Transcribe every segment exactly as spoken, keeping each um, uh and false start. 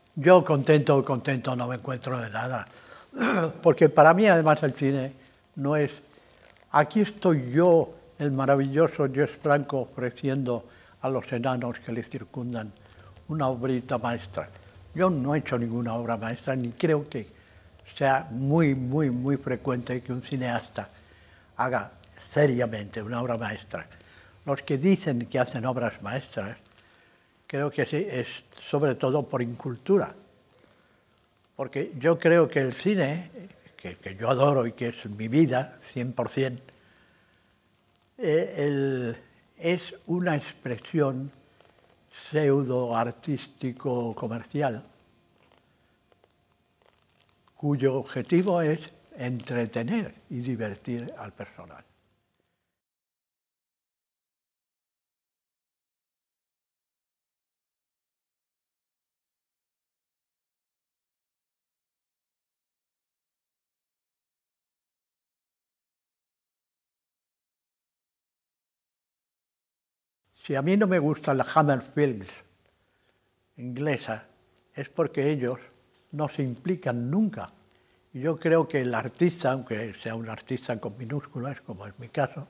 Yo contento, contento no me encuentro de nada, porque para mí además el cine no es, aquí estoy yo, el maravilloso Jess Franco, ofreciendo a los enanos que le circundan una obrita maestra. Yo no he hecho ninguna obra maestra, ni creo que sea muy, muy, muy frecuente que un cineasta haga seriamente una obra maestra. Los que dicen que hacen obras maestras, creo que sí, es sobre todo por incultura. Porque yo creo que el cine, que, que yo adoro y que es mi vida, cien por cien, eh, el, es una expresión pseudo-artístico-comercial, cuyo objetivo es entretener y divertir al personal. Si a mí no me gustan las Hammer Films inglesas, es porque ellos no se implican nunca. Y yo creo que el artista, aunque sea un artista con minúsculas, como es mi caso,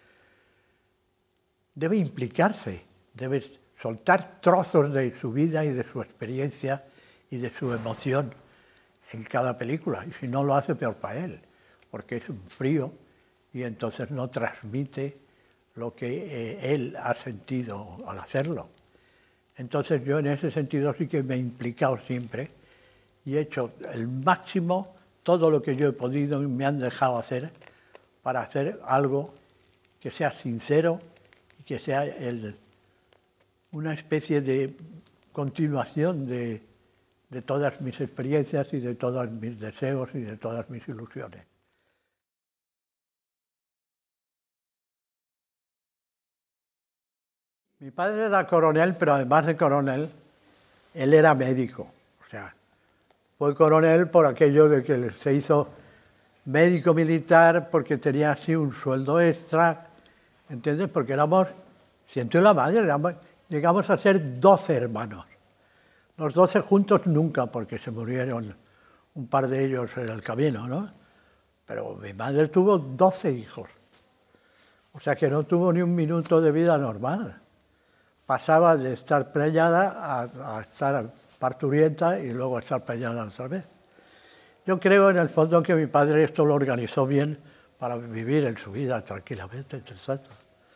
debe implicarse, debe soltar trozos de su vida y de su experiencia y de su emoción en cada película. Y si no lo hace, peor para él, porque es un frío y entonces no transmite lo que eh, él ha sentido al hacerlo. Entonces yo en ese sentido sí que me he implicado siempre y he hecho el máximo, todo lo que yo he podido y me han dejado hacer para hacer algo que sea sincero y que sea el, una especie de continuación de, de todas mis experiencias y de todos mis deseos y de todas mis ilusiones. Mi padre era coronel, pero además de coronel, él era médico. O sea, fue coronel por aquello de que se hizo médico militar porque tenía así un sueldo extra, ¿entiendes? Porque éramos, siento la madre, éramos, llegamos a ser doce hermanos. Los doce juntos nunca, porque se murieron un par de ellos en el camino, ¿no? Pero mi madre tuvo doce hijos. O sea que no tuvo ni un minuto de vida normal. Pasaba de estar preñada a, a estar parturienta y luego a estar preñada otra vez. Yo creo en el fondo que mi padre esto lo organizó bien para vivir en su vida tranquilamente, entre tanto.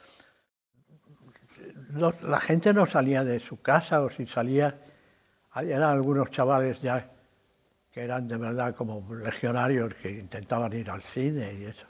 La gente no salía de su casa, o si salía, eran algunos chavales ya que eran de verdad como legionarios que intentaban ir al cine y eso.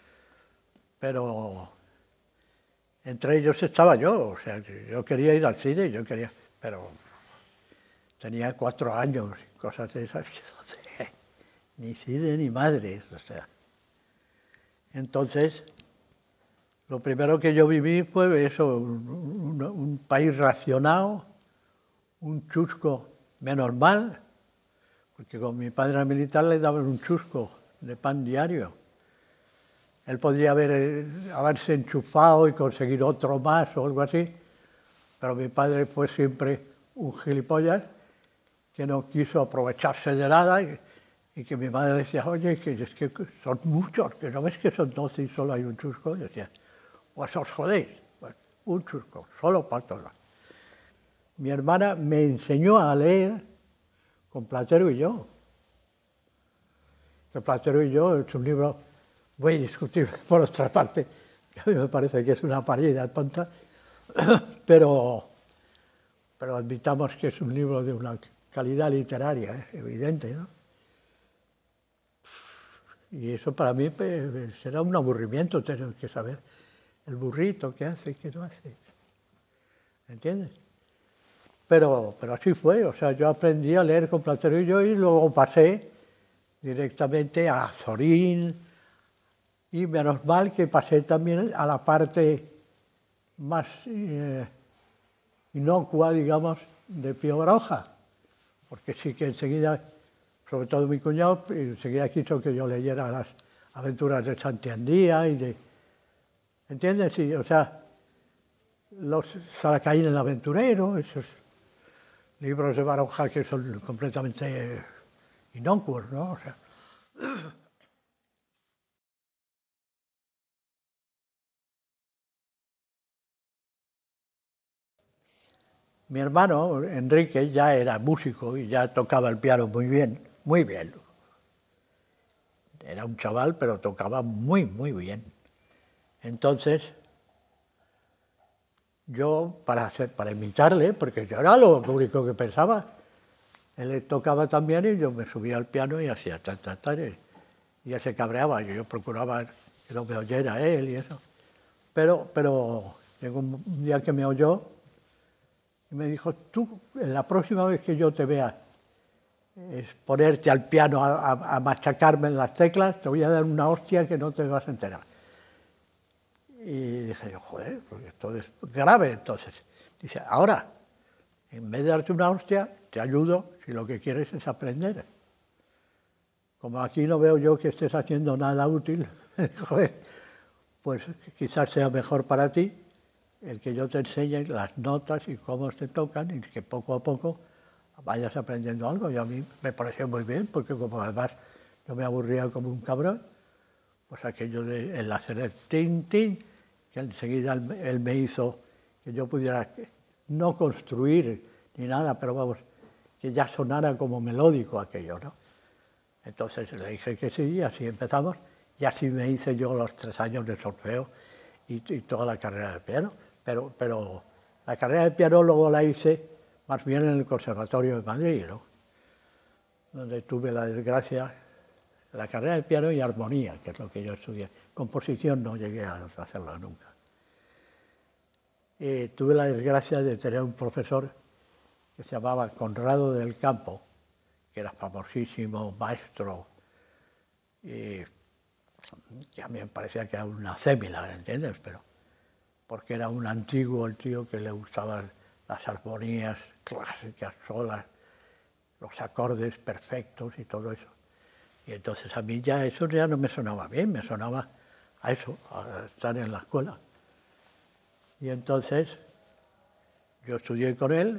Pero entre ellos estaba yo, o sea, yo quería ir al cine, yo quería, pero tenía cuatro años y cosas de esas, no sé, ni cine ni madres, o sea. Entonces, lo primero que yo viví fue eso, un, un, un país racionado, un chusco menos mal, porque con mi padre militar le daban un chusco de pan diario. Él podría haber, haberse enchufado y conseguir otro más o algo así, pero mi padre fue siempre un gilipollas que no quiso aprovecharse de nada y, y que mi madre decía, oye, que es que son muchos, que no ves que son doce y solo hay un chusco. Y decía, pues os jodéis, pues, un chusco, solo para todos. Mi hermana me enseñó a leer con Platero y yo. Que Platero y yo es un libro muy discutible, por otra parte, que a mí me parece que es una parida tonta, pero, pero admitamos que es un libro de una calidad literaria, ¿eh? Evidente, ¿no? Y eso para mí pues, será un aburrimiento tener que saber el burrito qué hace y qué no hace. ¿Entiendes? Pero, pero así fue, o sea, yo aprendí a leer con Platero y yo y luego pasé directamente a Zorín, y menos mal que pasé también a la parte más eh, inocua, digamos, de Pío Baroja, porque sí que enseguida, sobre todo mi cuñado, enseguida quiso que yo leyera las aventuras de Santiandía y de... ¿Entiendes? Sí, o sea, los Salacaín el aventurero, esos, libros de Baroja que son completamente inocuos, ¿no? O sea, mi hermano, Enrique, ya era músico y ya tocaba el piano muy bien, muy bien. Era un chaval, pero tocaba muy, muy bien. Entonces, yo, para, hacer, para imitarle, porque yo era lo único que pensaba, él tocaba también y yo me subía al piano y hacía tan, tan, tan, y él se cabreaba, y yo procuraba que no me oyera él y eso. Pero, pero llegó un día que me oyó y me dijo, tú, la próxima vez que yo te vea es ponerte al piano a, a, a machacarme en las teclas, te voy a dar una hostia que no te vas a enterar. Y dije yo, joder, porque esto es grave entonces. Dice, ahora, en vez de darte una hostia, te ayudo si lo que quieres es aprender. Como aquí no veo yo que estés haciendo nada útil, joder, pues quizás sea mejor para ti el que yo te enseñe las notas y cómo se tocan y que poco a poco vayas aprendiendo algo. Y a mí me pareció muy bien, porque como además yo me aburría como un cabrón, pues aquello de el hacer el tin, tin, que enseguida él, él me hizo que yo pudiera no construir ni nada, pero vamos, que ya sonara como melódico aquello, ¿no? Entonces le dije que sí, y así empezamos, y así me hice yo los tres años de solfeo y, y toda la carrera de piano. Pero, pero la carrera de piano luego la hice más bien en el Conservatorio de Madrid, ¿no? Donde tuve la desgracia, la carrera de piano y armonía, que es lo que yo estudié. Composición no llegué a hacerla nunca. Y tuve la desgracia de tener un profesor que se llamaba Conrado del Campo, que era famosísimo, maestro, y que a mí me parecía que era una acémila, ¿entiendes? Pero porque era un antiguo el tío que le gustaban las armonías clásicas solas, los acordes perfectos y todo eso. Y entonces a mí ya eso ya no me sonaba bien, me sonaba a eso, a estar en la escuela. Y entonces yo estudié con él,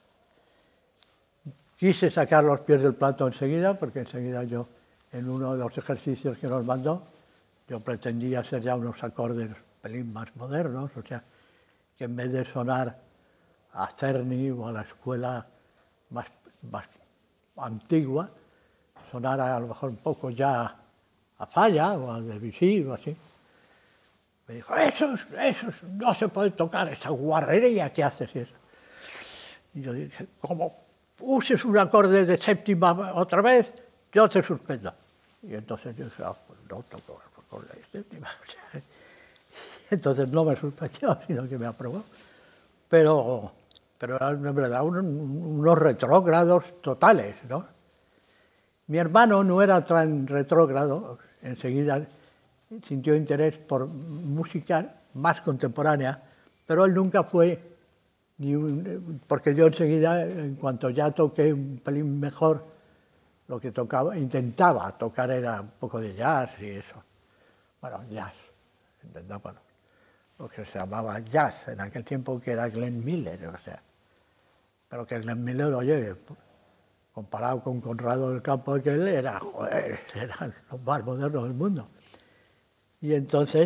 quise sacar los pies del plato enseguida, porque enseguida yo, en uno de los ejercicios que nos mandó, yo pretendía hacer ya unos acordes un pelín más modernos, o sea, que en vez de sonar a Czerny o a la escuela más, más antigua, sonara a lo mejor un poco ya a Falla o a Debussy o así. Me dijo, eso, eso no se puede tocar, esa guarrería que haces y eso. Y yo dije, como uses un acorde de séptima otra vez, yo te suspendo. Y entonces yo dije, ah, pues no toco acorde de séptima. O sea, entonces no me suspendió, sino que me aprobó. Pero, pero eran, en verdad, unos, unos retrógrados totales, ¿no? Mi hermano no era tan retrógrado, enseguida sintió interés por música más contemporánea, pero él nunca fue, ni un, porque yo enseguida, en cuanto ya toqué un pelín mejor, lo que tocaba, intentaba tocar era un poco de jazz y eso. Bueno, jazz, intentaba, lo que se llamaba jazz en aquel tiempo, que era Glenn Miller, o sea. Pero que Glenn Miller, oye, comparado con Conrado del Campo, que él era, joder, eran los más modernos del mundo. Y entonces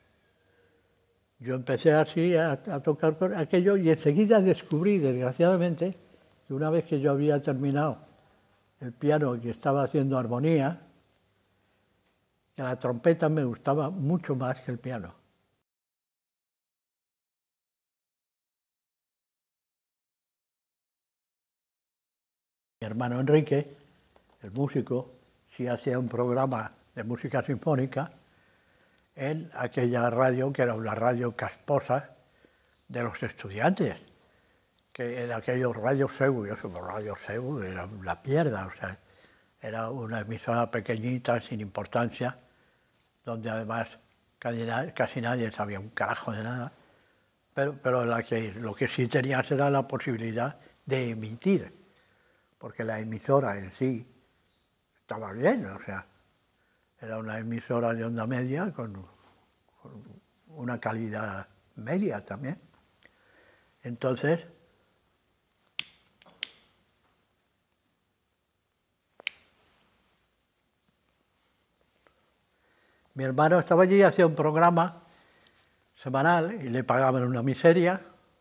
yo empecé así a, a tocar con aquello y enseguida descubrí, desgraciadamente, que una vez que yo había terminado el piano y estaba haciendo armonía, que la trompeta me gustaba mucho más que el piano. Mi hermano Enrique, el músico, sí hacía un programa de música sinfónica en aquella radio, que era una radio casposa de los estudiantes, que en aquellos radios Seúl, yo soy radio Seúl, era una mierda, o sea, era una emisora pequeñita, sin importancia, donde además casi nadie, casi nadie sabía un carajo de nada, pero, pero la que, lo que sí tenías era la posibilidad de emitir, porque la emisora en sí estaba bien, o sea, era una emisora de onda media con, con una calidad media también. Entonces, mi hermano estaba allí y hacía un programa semanal y le pagaban una miseria,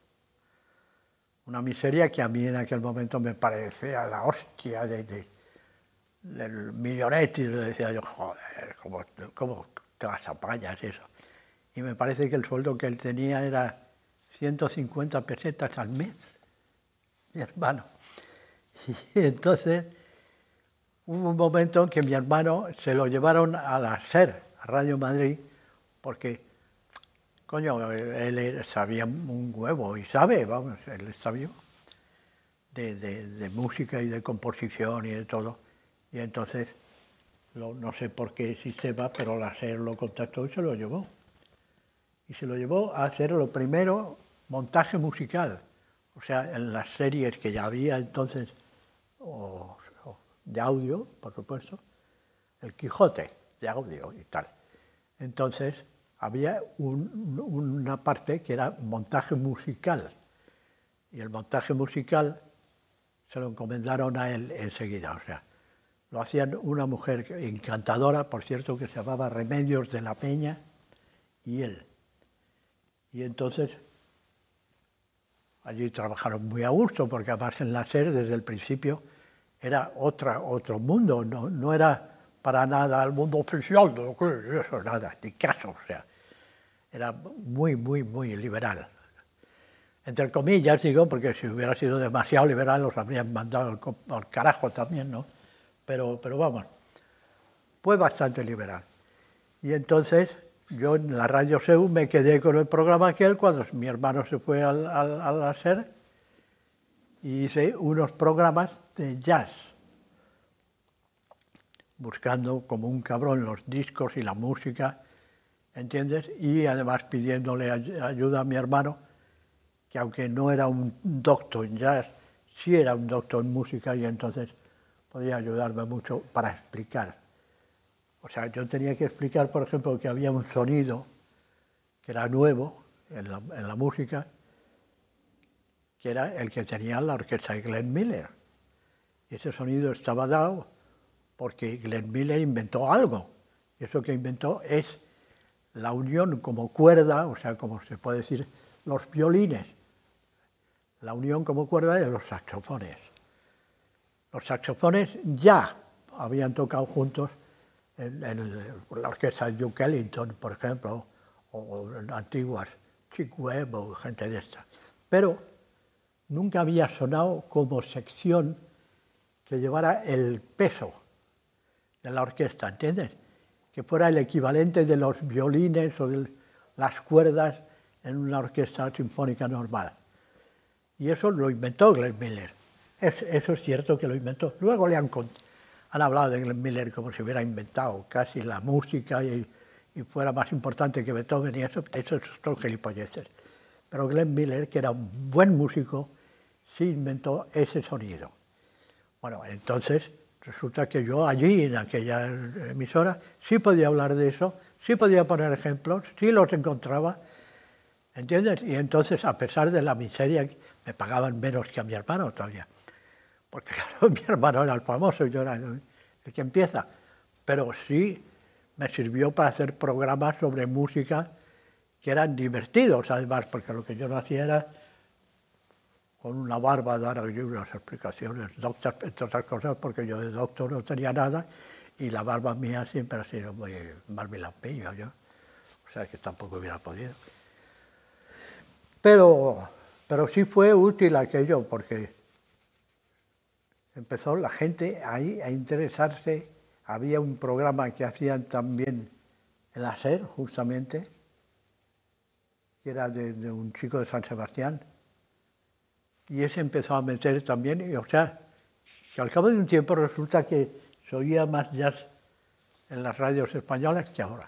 una miseria que a mí en aquel momento me parecía la hostia de, de, del millonetti. Le decía yo, joder, ¿cómo, cómo te las apañas eso? Y me parece que el sueldo que él tenía era ciento cincuenta pesetas al mes, mi hermano. Y entonces hubo un momento en que mi hermano se lo llevaron a la SER, a Radio Madrid, porque, coño, él, él sabía un huevo, y sabe, vamos, él está vivo, de, de, de música y de composición y de todo. Y entonces, lo, no sé por qué sistema, pero la SER lo contactó y se lo llevó. Y se lo llevó a hacer lo primero, montaje musical. O sea, en las series que ya había entonces, o, o de audio, por supuesto, el Quijote de audio y tal. Entonces, había un, una parte que era montaje musical. Y el montaje musical se lo encomendaron a él enseguida. O sea, lo hacían una mujer encantadora, por cierto, que se llamaba Remedios de la Peña, y él. Y entonces, allí trabajaron muy a gusto, porque además en la SER, desde el principio, era otra, otro mundo, no, no era para nada el mundo oficial, de eso, nada, ni caso, o sea, era muy, muy, muy liberal. Entre comillas, digo, porque si hubiera sido demasiado liberal, los habrían mandado al, al carajo también, ¿no? Pero, pero vamos, fue bastante liberal. Y entonces, yo en la Radio SEU me quedé con el programa aquel cuando mi hermano se fue al, al, a la SER y hice unos programas de jazz, buscando como un cabrón los discos y la música, ¿entiendes? Y además pidiéndole ayuda a mi hermano, que aunque no era un doctor en jazz, sí era un doctor en música y entonces podía ayudarme mucho para explicar. O sea, yo tenía que explicar, por ejemplo, que había un sonido que era nuevo en la, en la música, que era el que tenía la orquesta de Glenn Miller. Y ese sonido estaba dado porque Glenn Miller inventó algo. Y eso que inventó es la unión como cuerda, o sea, como se puede decir, los violines. La unión como cuerda de los saxofones. Los saxofones ya habían tocado juntos en, en la orquesta de Duke Ellington, por ejemplo, o en antiguas, Chick Webb o gente de esta. Pero nunca había sonado como sección que llevara el peso de la orquesta, ¿entiendes? Que fuera el equivalente de los violines o de las cuerdas en una orquesta sinfónica normal. Y eso lo inventó Glenn Miller. Es, eso es cierto que lo inventó. Luego le han, han hablado de Glenn Miller como si hubiera inventado casi la música y, y fuera más importante que Beethoven y eso, eso son gilipolleces. Pero Glenn Miller, que era un buen músico, sí inventó ese sonido. Bueno, entonces resulta que yo allí, en aquella emisora, sí podía hablar de eso, sí podía poner ejemplos, sí los encontraba, ¿entiendes? Y entonces, a pesar de la miseria, me pagaban menos que a mi hermano todavía. Porque claro, mi hermano era el famoso, yo era el que empieza. Pero sí me sirvió para hacer programas sobre música que eran divertidos, además, porque lo que yo no hacía era con una barba dar unas explicaciones, doctor, entre otras cosas, porque yo de doctor no tenía nada y la barba mía siempre ha sido muy marmilampiño, yo. O sea que tampoco hubiera podido. Pero, pero sí fue útil aquello, porque empezó la gente ahí a interesarse. Había un programa que hacían también en la SER, justamente, que era de, de un chico de San Sebastián, y ese empezó a meter también, y, o sea, que al cabo de un tiempo resulta que se oía más jazz en las radios españolas que ahora.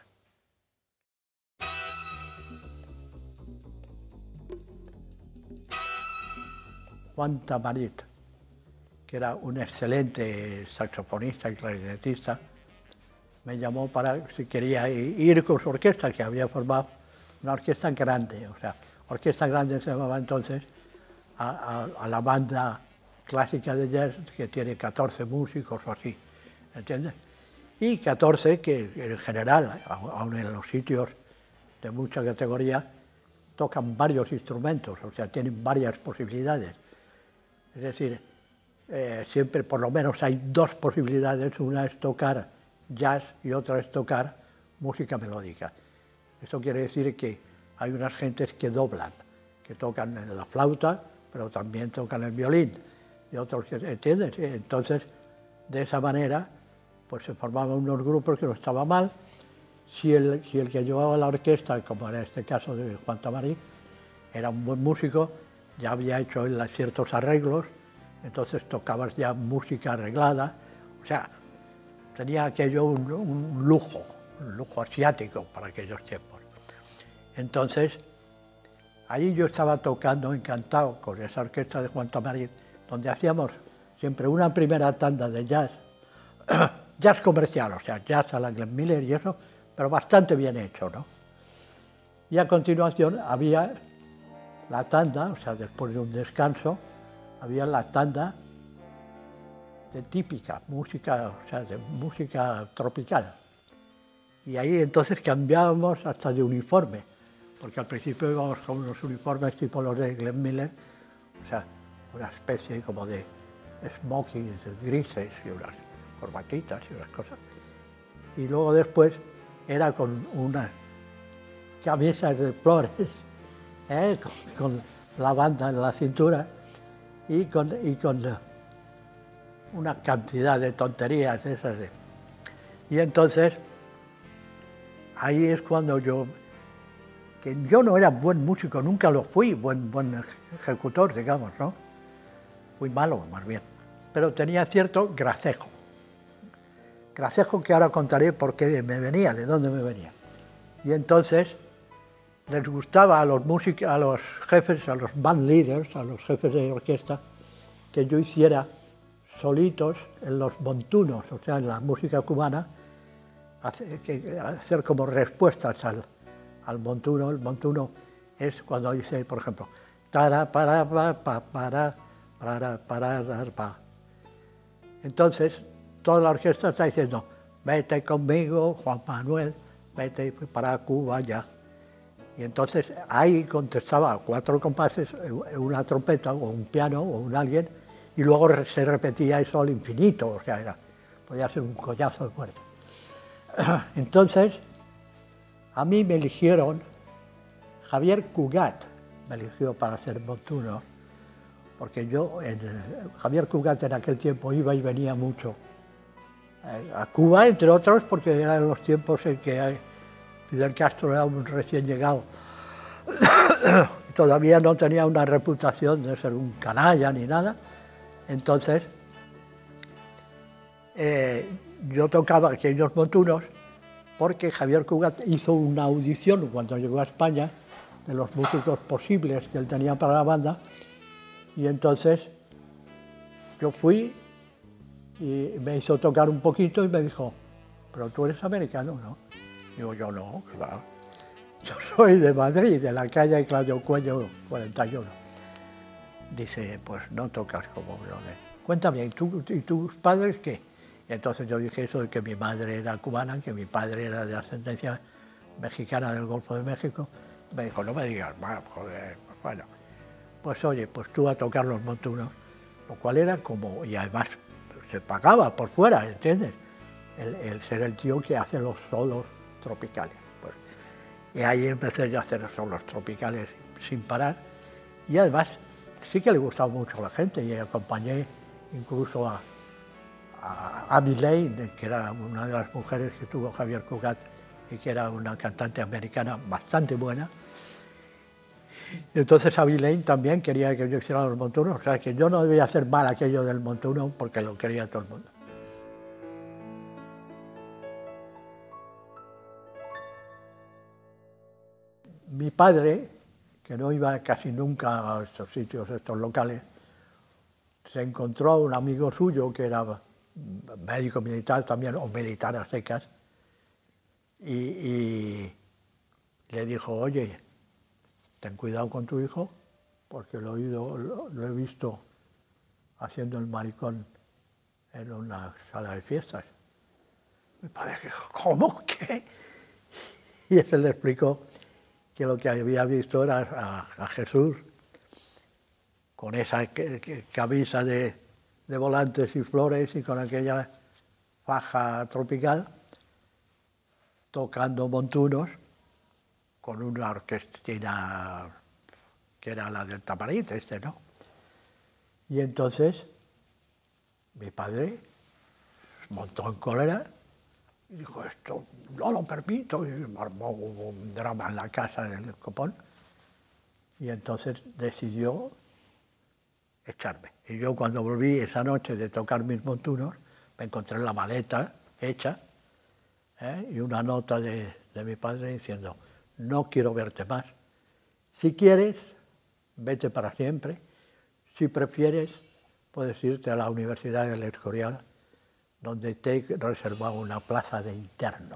Juan Tamarit, que era un excelente saxofonista y clarinetista, me llamó para si quería ir con su orquesta, que había formado una orquesta grande, o sea, orquesta grande se llamaba entonces a, a, a la banda clásica de jazz, que tiene catorce músicos o así, ¿entiendes? y catorce que en general, aun en los sitios de mucha categoría, tocan varios instrumentos, o sea, tienen varias posibilidades. Es decir, eh, siempre por lo menos hay dos posibilidades, una es tocar jazz y otra es tocar música melódica. Eso quiere decir que hay unas gentes que doblan, que tocan en la flauta, pero también tocan el violín, y otros que, ¿entiendes? Entonces, de esa manera, pues se formaban unos grupos que no estaba mal. Si el, si el que llevaba la orquesta, como era este caso de Juan Tamarí, era un buen músico, ya había hecho él ciertos arreglos, entonces tocabas ya música arreglada, o sea, tenía aquello un, un lujo, un lujo asiático para aquellos tiempos. Entonces, ahí yo estaba tocando encantado con esa orquesta de Juan Tamarí, donde hacíamos siempre una primera tanda de jazz, jazz comercial, o sea, jazz a la Glenn Miller y eso, pero bastante bien hecho, ¿no? Y a continuación había la tanda, o sea, después de un descanso, había la tanda de típica, música, o sea, de música tropical. Y ahí entonces cambiábamos hasta de uniforme, porque al principio íbamos con unos uniformes tipo los de Glenn Miller, o sea, una especie como de smokings grises y unas corbatitas y unas cosas. Y luego después era con unas camisas de flores, ¿eh? con, con la banda en la cintura y con, y con una cantidad de tonterías esas. De... Y entonces, ahí es cuando yo, que yo no era buen músico, nunca lo fui, buen, buen ejecutor, digamos, ¿no? Fui malo, más bien, pero tenía cierto gracejo. Gracejo que ahora contaré por qué me venía, de dónde me venía. Y entonces les gustaba a los músicos, a los jefes, a los band leaders, a los jefes de orquesta, que yo hiciera solitos en los montunos, o sea, en la música cubana, hacer, que, hacer como respuestas al, al montuno. El montuno es cuando dice, por ejemplo, tara, para, pa, pa, para, para, para, para, pa. Entonces, toda la orquesta está diciendo, vete conmigo, Juan Manuel, vete para Cuba ya. Y entonces ahí contestaba cuatro compases, una trompeta o un piano o un alguien, y luego se repetía eso al infinito, o sea, era, podía ser un collazo de muerte. Entonces, a mí me eligieron, Javier Cugat me eligió para hacer montuno, porque yo, en, Javier Cugat en aquel tiempo iba y venía mucho a Cuba, entre otros, porque eran los tiempos en que Fidel Castro era un recién llegado. Todavía no tenía una reputación de ser un canalla ni nada. Entonces, eh, yo tocaba aquellos montunos porque Javier Cugat hizo una audición cuando llegó a España de los músicos posibles que él tenía para la banda, y entonces yo fui y me hizo tocar un poquito y me dijo, pero tú eres americano, ¿no? Digo, yo no, claro. Yo soy de Madrid, de la calle Claudio Cuello cuarenta y uno. Dice, pues no tocas como Blonel. Cuéntame, ¿y, tú, ¿y tus padres qué? Y entonces yo dije eso de que mi madre era cubana, que mi padre era de ascendencia mexicana del Golfo de México. Me dijo, no me digas más, joder, bueno. Pues oye, pues tú a tocar los montunos, lo cual era como, y además se pagaba por fuera, ¿entiendes? El, el ser el tío que hace los solos tropicales. Pues, y ahí empecé yo a hacer solos tropicales sin parar, y además sí que le gustaba mucho a la gente, y acompañé incluso a, a Amy Lane, que era una de las mujeres que tuvo Javier Cugat, y que era una cantante americana bastante buena. Entonces Amy Lane también quería que yo hiciera los montunos, o sea que yo no debía hacer mal aquello del montuno porque lo quería todo el mundo. Mi padre, que no iba casi nunca a estos sitios, a estos locales, se encontró a un amigo suyo que era médico militar también, o militar a secas, y, y le dijo, oye, ten cuidado con tu hijo, porque lo he, oído, lo, lo he visto haciendo el maricón en una sala de fiestas. Mi padre dijo, ¿cómo? ¿Qué? Y él le explicó que lo que había visto era a, a Jesús con esa que, que, camisa de, de volantes y flores y con aquella faja tropical, tocando montunos con una orquestina que era la del Taparit, este, ¿no? Y entonces mi padre montó en cólera y dijo, esto no lo permito, y armó un drama en la casa del Copón, y entonces decidió echarme. Y yo cuando volví esa noche de tocar mis montunos, me encontré la maleta hecha, ¿eh? Y una nota de, de mi padre diciendo, no quiero verte más. Si quieres, vete para siempre. Si prefieres, puedes irte a la Universidad del Escorial, donde te he reservado una plaza de interno.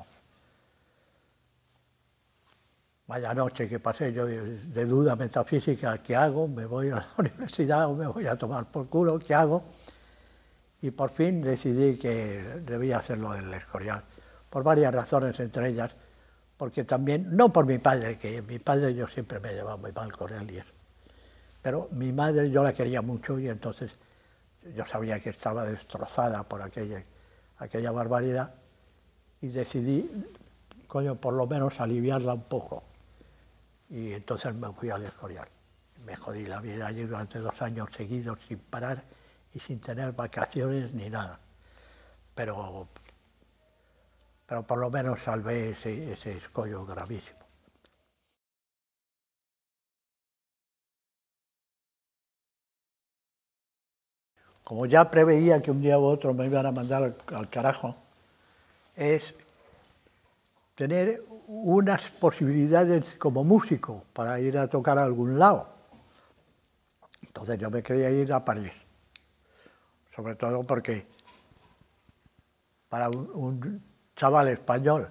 Vaya noche que pasé yo de duda metafísica, ¿qué hago? ¿Me voy a la universidad o me voy a tomar por culo? ¿Qué hago? Y por fin decidí que debía hacerlo del Escorial, por varias razones, entre ellas, porque también, no por mi padre, que mi padre yo siempre me he llevado muy mal con él y eso, pero mi madre yo la quería mucho y entonces yo sabía que estaba destrozada por aquella, aquella barbaridad y decidí, coño, por lo menos aliviarla un poco. Y entonces me fui al Escorial. Me jodí la vida allí durante dos años seguidos sin parar y sin tener vacaciones ni nada. Pero, pero por lo menos salvé ese, ese escollo gravísimo. Como ya preveía que un día u otro me iban a mandar al, al carajo, es tener unas posibilidades como músico para ir a tocar a algún lado. Entonces yo me quería ir a París, sobre todo porque para un, un chaval español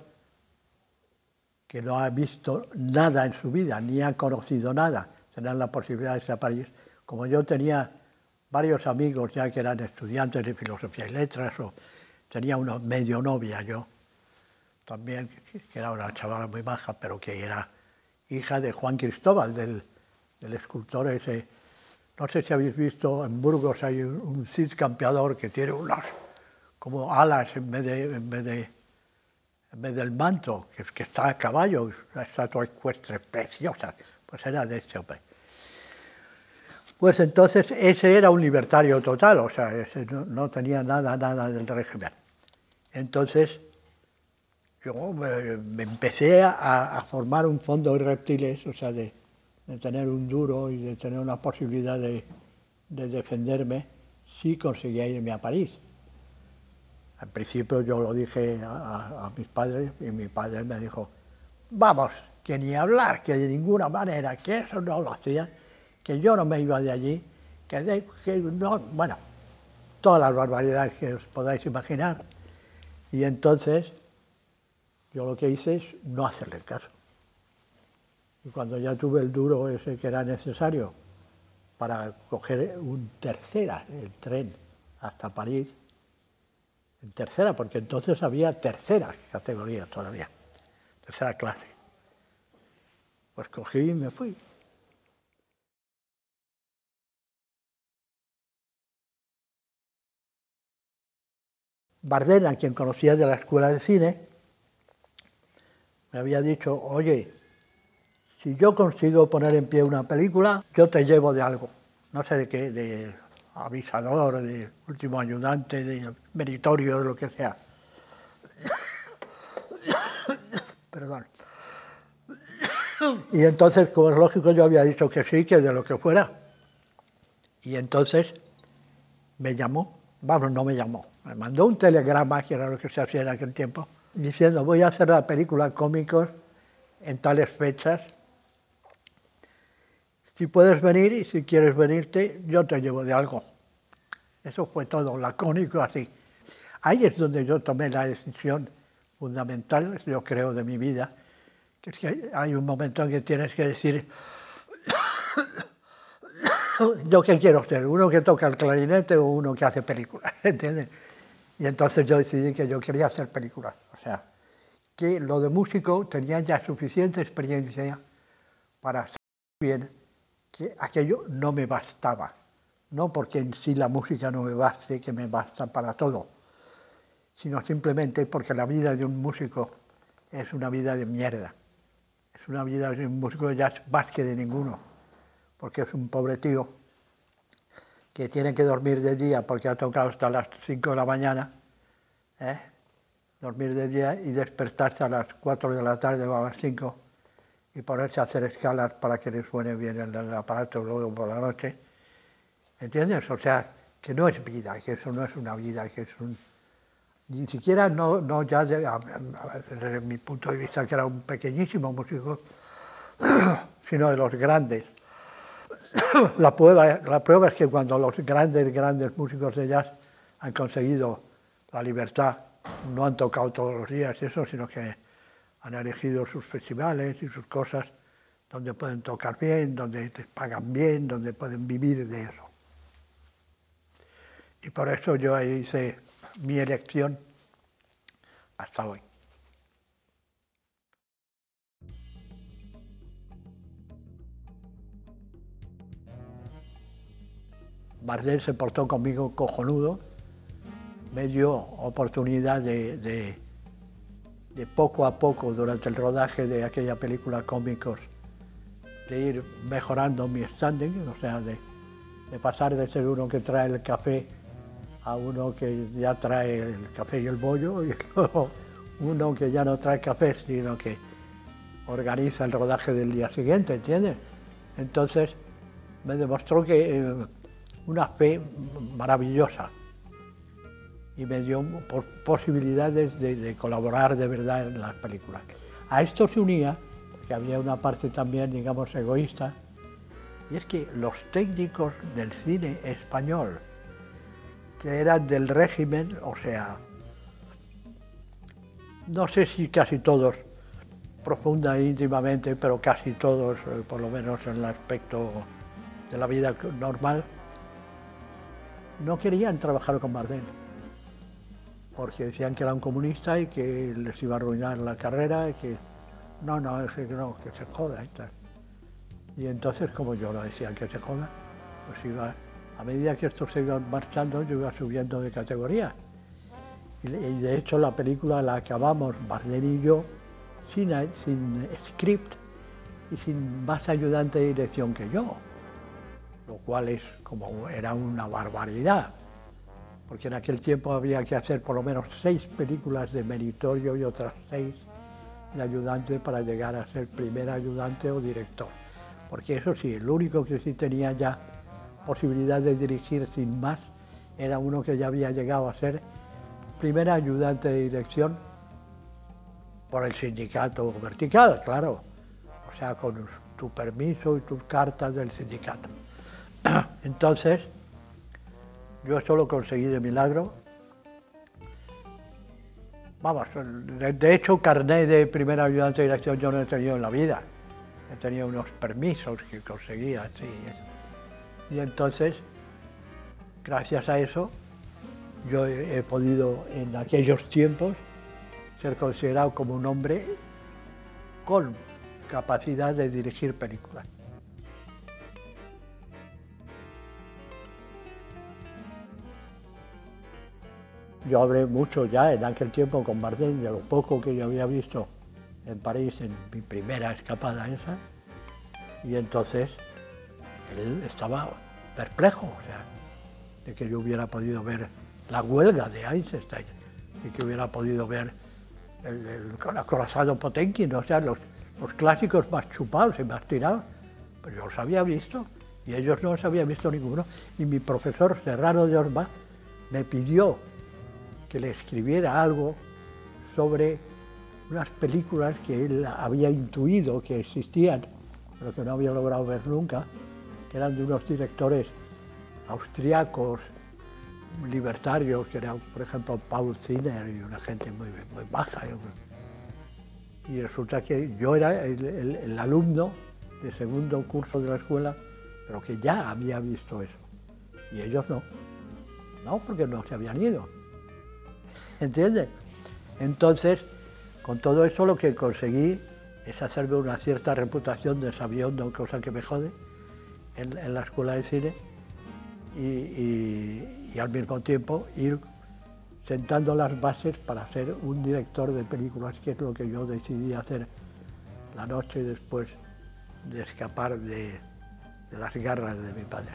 que no ha visto nada en su vida, ni ha conocido nada, tener la posibilidad de irse a París, como yo tenía varios amigos ya que eran estudiantes de filosofía y letras, o tenía una medio novia yo, también, que era una chavala muy baja, pero que era hija de Juan Cristóbal, del, del escultor ese. No sé si habéis visto, en Burgos hay un, un Cid campeador que tiene unas como alas en vez, de, en, vez de, en vez del manto, que, que está a caballo, una estatua ecuestre preciosa, pues era de ese hombre. Pues entonces ese era un libertario total, o sea, ese no, no tenía nada, nada del régimen. Entonces yo me, me empecé a, a formar un fondo de reptiles, o sea, de, de tener un duro y de tener una posibilidad de, de defenderme si conseguía irme a París. Al principio yo lo dije a, a, a mis padres y mi padre me dijo, vamos, que ni hablar, que de ninguna manera, que eso no lo hacía, que yo no me iba de allí, que, de, que no, bueno, todas las barbaridades que os podáis imaginar. Y entonces yo lo que hice es no hacerle caso. Y cuando ya tuve el duro ese que era necesario para coger un tercera, el tren hasta París, en tercera, porque entonces había tercera categoría todavía, tercera clase, pues cogí y me fui. Bardén, a quien conocía de la escuela de cine, me había dicho, oye, si yo consigo poner en pie una película, yo te llevo de algo, no sé de qué, de avisador, de último ayudante, de meritorio, de lo que sea. Perdón. Y entonces, como es lógico, yo había dicho que sí, que de lo que fuera. Y entonces me llamó, vamos, no me llamó, me mandó un telegrama, que era lo que se hacía en aquel tiempo, diciendo, voy a hacer la película Cómicos en tales fechas. Si puedes venir y si quieres venirte, yo te llevo de algo. Eso fue todo, lacónico así. Ahí es donde yo tomé la decisión fundamental, yo creo, de mi vida, que es que hay un momento en que tienes que decir, ¿yo qué quiero ser? ¿Uno que toca el clarinete o uno que hace películas? ¿Entiendes? Y entonces yo decidí que yo quería hacer películas. sea, que lo de músico tenía ya suficiente experiencia para saber bien que aquello no me bastaba. No porque en sí la música no me baste, que me basta para todo, sino simplemente porque la vida de un músico es una vida de mierda. Es una vida de un músico ya más que de ninguno, porque es un pobre tío que tiene que dormir de día porque ha tocado hasta las cinco de la mañana, ¿eh? dormir de día y despertarse a las cuatro de la tarde o a las cinco y ponerse a hacer escalas para que le suene bien el, el aparato luego por la noche. ¿Entiendes? O sea, que no es vida, que eso no es una vida, que es un... Ni siquiera, no, no ya de, a, a, desde mi punto de vista, que era un pequeñísimo músico, sino de los grandes. La prueba, la prueba es que cuando los grandes, grandes músicos de jazz han conseguido la libertad, no han tocado todos los días eso, sino que han elegido sus festivales y sus cosas donde pueden tocar bien, donde les pagan bien, donde pueden vivir de eso. Y por eso yo hice mi elección hasta hoy. Bardem se portó conmigo cojonudo, me dio oportunidad de, de, de poco a poco durante el rodaje de aquella película Cómicos, de ir mejorando mi standing, o sea, de, de pasar de ser uno que trae el café a uno que ya trae el café y el bollo, y luego uno que ya no trae café, sino que organiza el rodaje del día siguiente, ¿entiendes? Entonces me demostró que eh, una fe maravillosa y me dio posibilidades de, de colaborar de verdad en las películas. A esto se unía, que había una parte también, digamos, egoísta, y es que los técnicos del cine español, que eran del régimen, o sea, no sé si casi todos, profunda e íntimamente, pero casi todos, por lo menos en el aspecto de la vida normal, no querían trabajar con Bardem, porque decían que era un comunista y que les iba a arruinar la carrera, y que no, no, es que no, que se joda y tal. Y entonces, como yo lo decía que se joda, pues iba, a medida que estos se iban marchando, yo iba subiendo de categoría. Y, y de hecho la película la acabamos, Bardem y yo, sin, sin script y sin más ayudante de dirección que yo, lo cual es como era una barbaridad, porque en aquel tiempo había que hacer por lo menos seis películas de meritorio y otras seis de ayudante para llegar a ser primer ayudante o director. Porque eso sí, el único que sí tenía ya posibilidad de dirigir sin más era uno que ya había llegado a ser primer ayudante de dirección por el sindicato vertical, claro, o sea, con tu permiso y tus cartas del sindicato. Entonces, yo eso lo conseguí de milagro. Vamos, de, de hecho, carné de primer ayudante de dirección yo no he tenido en la vida. He tenido unos permisos que conseguía, así. Y entonces, gracias a eso, yo he, he podido, en aquellos tiempos, ser considerado como un hombre con capacidad de dirigir películas. Yo hablé mucho ya en aquel tiempo con Bardem de lo poco que yo había visto en París en mi primera escapada esa, y entonces él estaba perplejo, o sea, de que yo hubiera podido ver la huelga de Eisenstein, y que hubiera podido ver el, el acorazado Potemkin, o sea, los, los clásicos más chupados y más tirados, pues yo los había visto, y ellos no los habían visto ninguno, y mi profesor Serrano de Orba me pidió que le escribiera algo sobre unas películas que él había intuido que existían, pero que no había logrado ver nunca, que eran de unos directores austriacos, libertarios, que eran, por ejemplo, Paul Zinner y una gente muy, muy baja. Y resulta que yo era el, el, el alumno de segundo curso de la escuela, pero que ya había visto eso. Y ellos no. No, porque no se habían ido. ¿Entiendes? Entonces, Con todo eso lo que conseguí es hacerme una cierta reputación de sabiondo, cosa que me jode, en, en la escuela de cine, y, y, y al mismo tiempo ir sentando las bases para ser un director de películas, que es lo que yo decidí hacer la noche después de escapar de, de las garras de mi padre.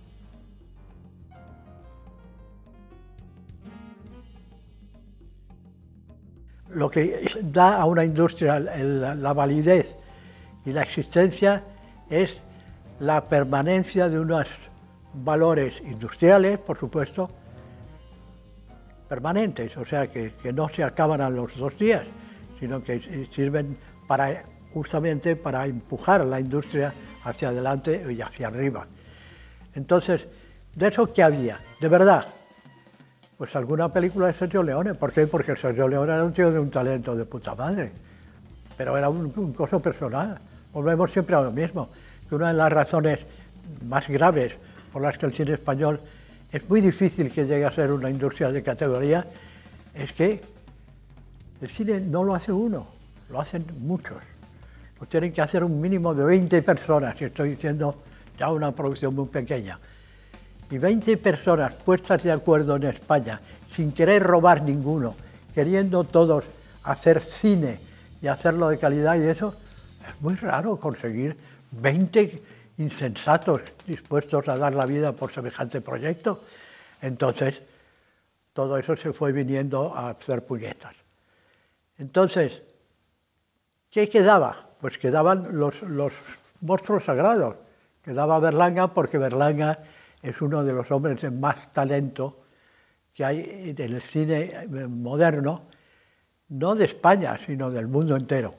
Lo que da a una industria la, la validez y la existencia es la permanencia de unos valores industriales, por supuesto, permanentes, o sea, que, que no se acaban a los dos días, sino que sirven para, justamente para empujar la industria hacia adelante y hacia arriba. Entonces, ¿de eso qué había? De verdad, pues alguna película de Sergio Leone. ¿Por qué? Porque Sergio Leone era un tío de un talento de puta madre, pero era un, un coso personal. Volvemos siempre a lo mismo, que una de las razones más graves por las que el cine español es muy difícil que llegue a ser una industria de categoría es que el cine no lo hace uno, lo hacen muchos. Lo tienen que hacer un mínimo de veinte personas, y estoy diciendo ya una producción muy pequeña. Y veinte personas puestas de acuerdo en España, sin querer robar ninguno, queriendo todos hacer cine y hacerlo de calidad, y eso es muy raro conseguir veinte insensatos dispuestos a dar la vida por semejante proyecto. Entonces, todo eso se fue viniendo a hacer puñetas. Entonces, ¿qué quedaba? Pues quedaban los, los monstruos sagrados. Quedaba Berlanga, porque Berlanga es uno de los hombres de más talento que hay en el cine moderno, no de España, sino del mundo entero.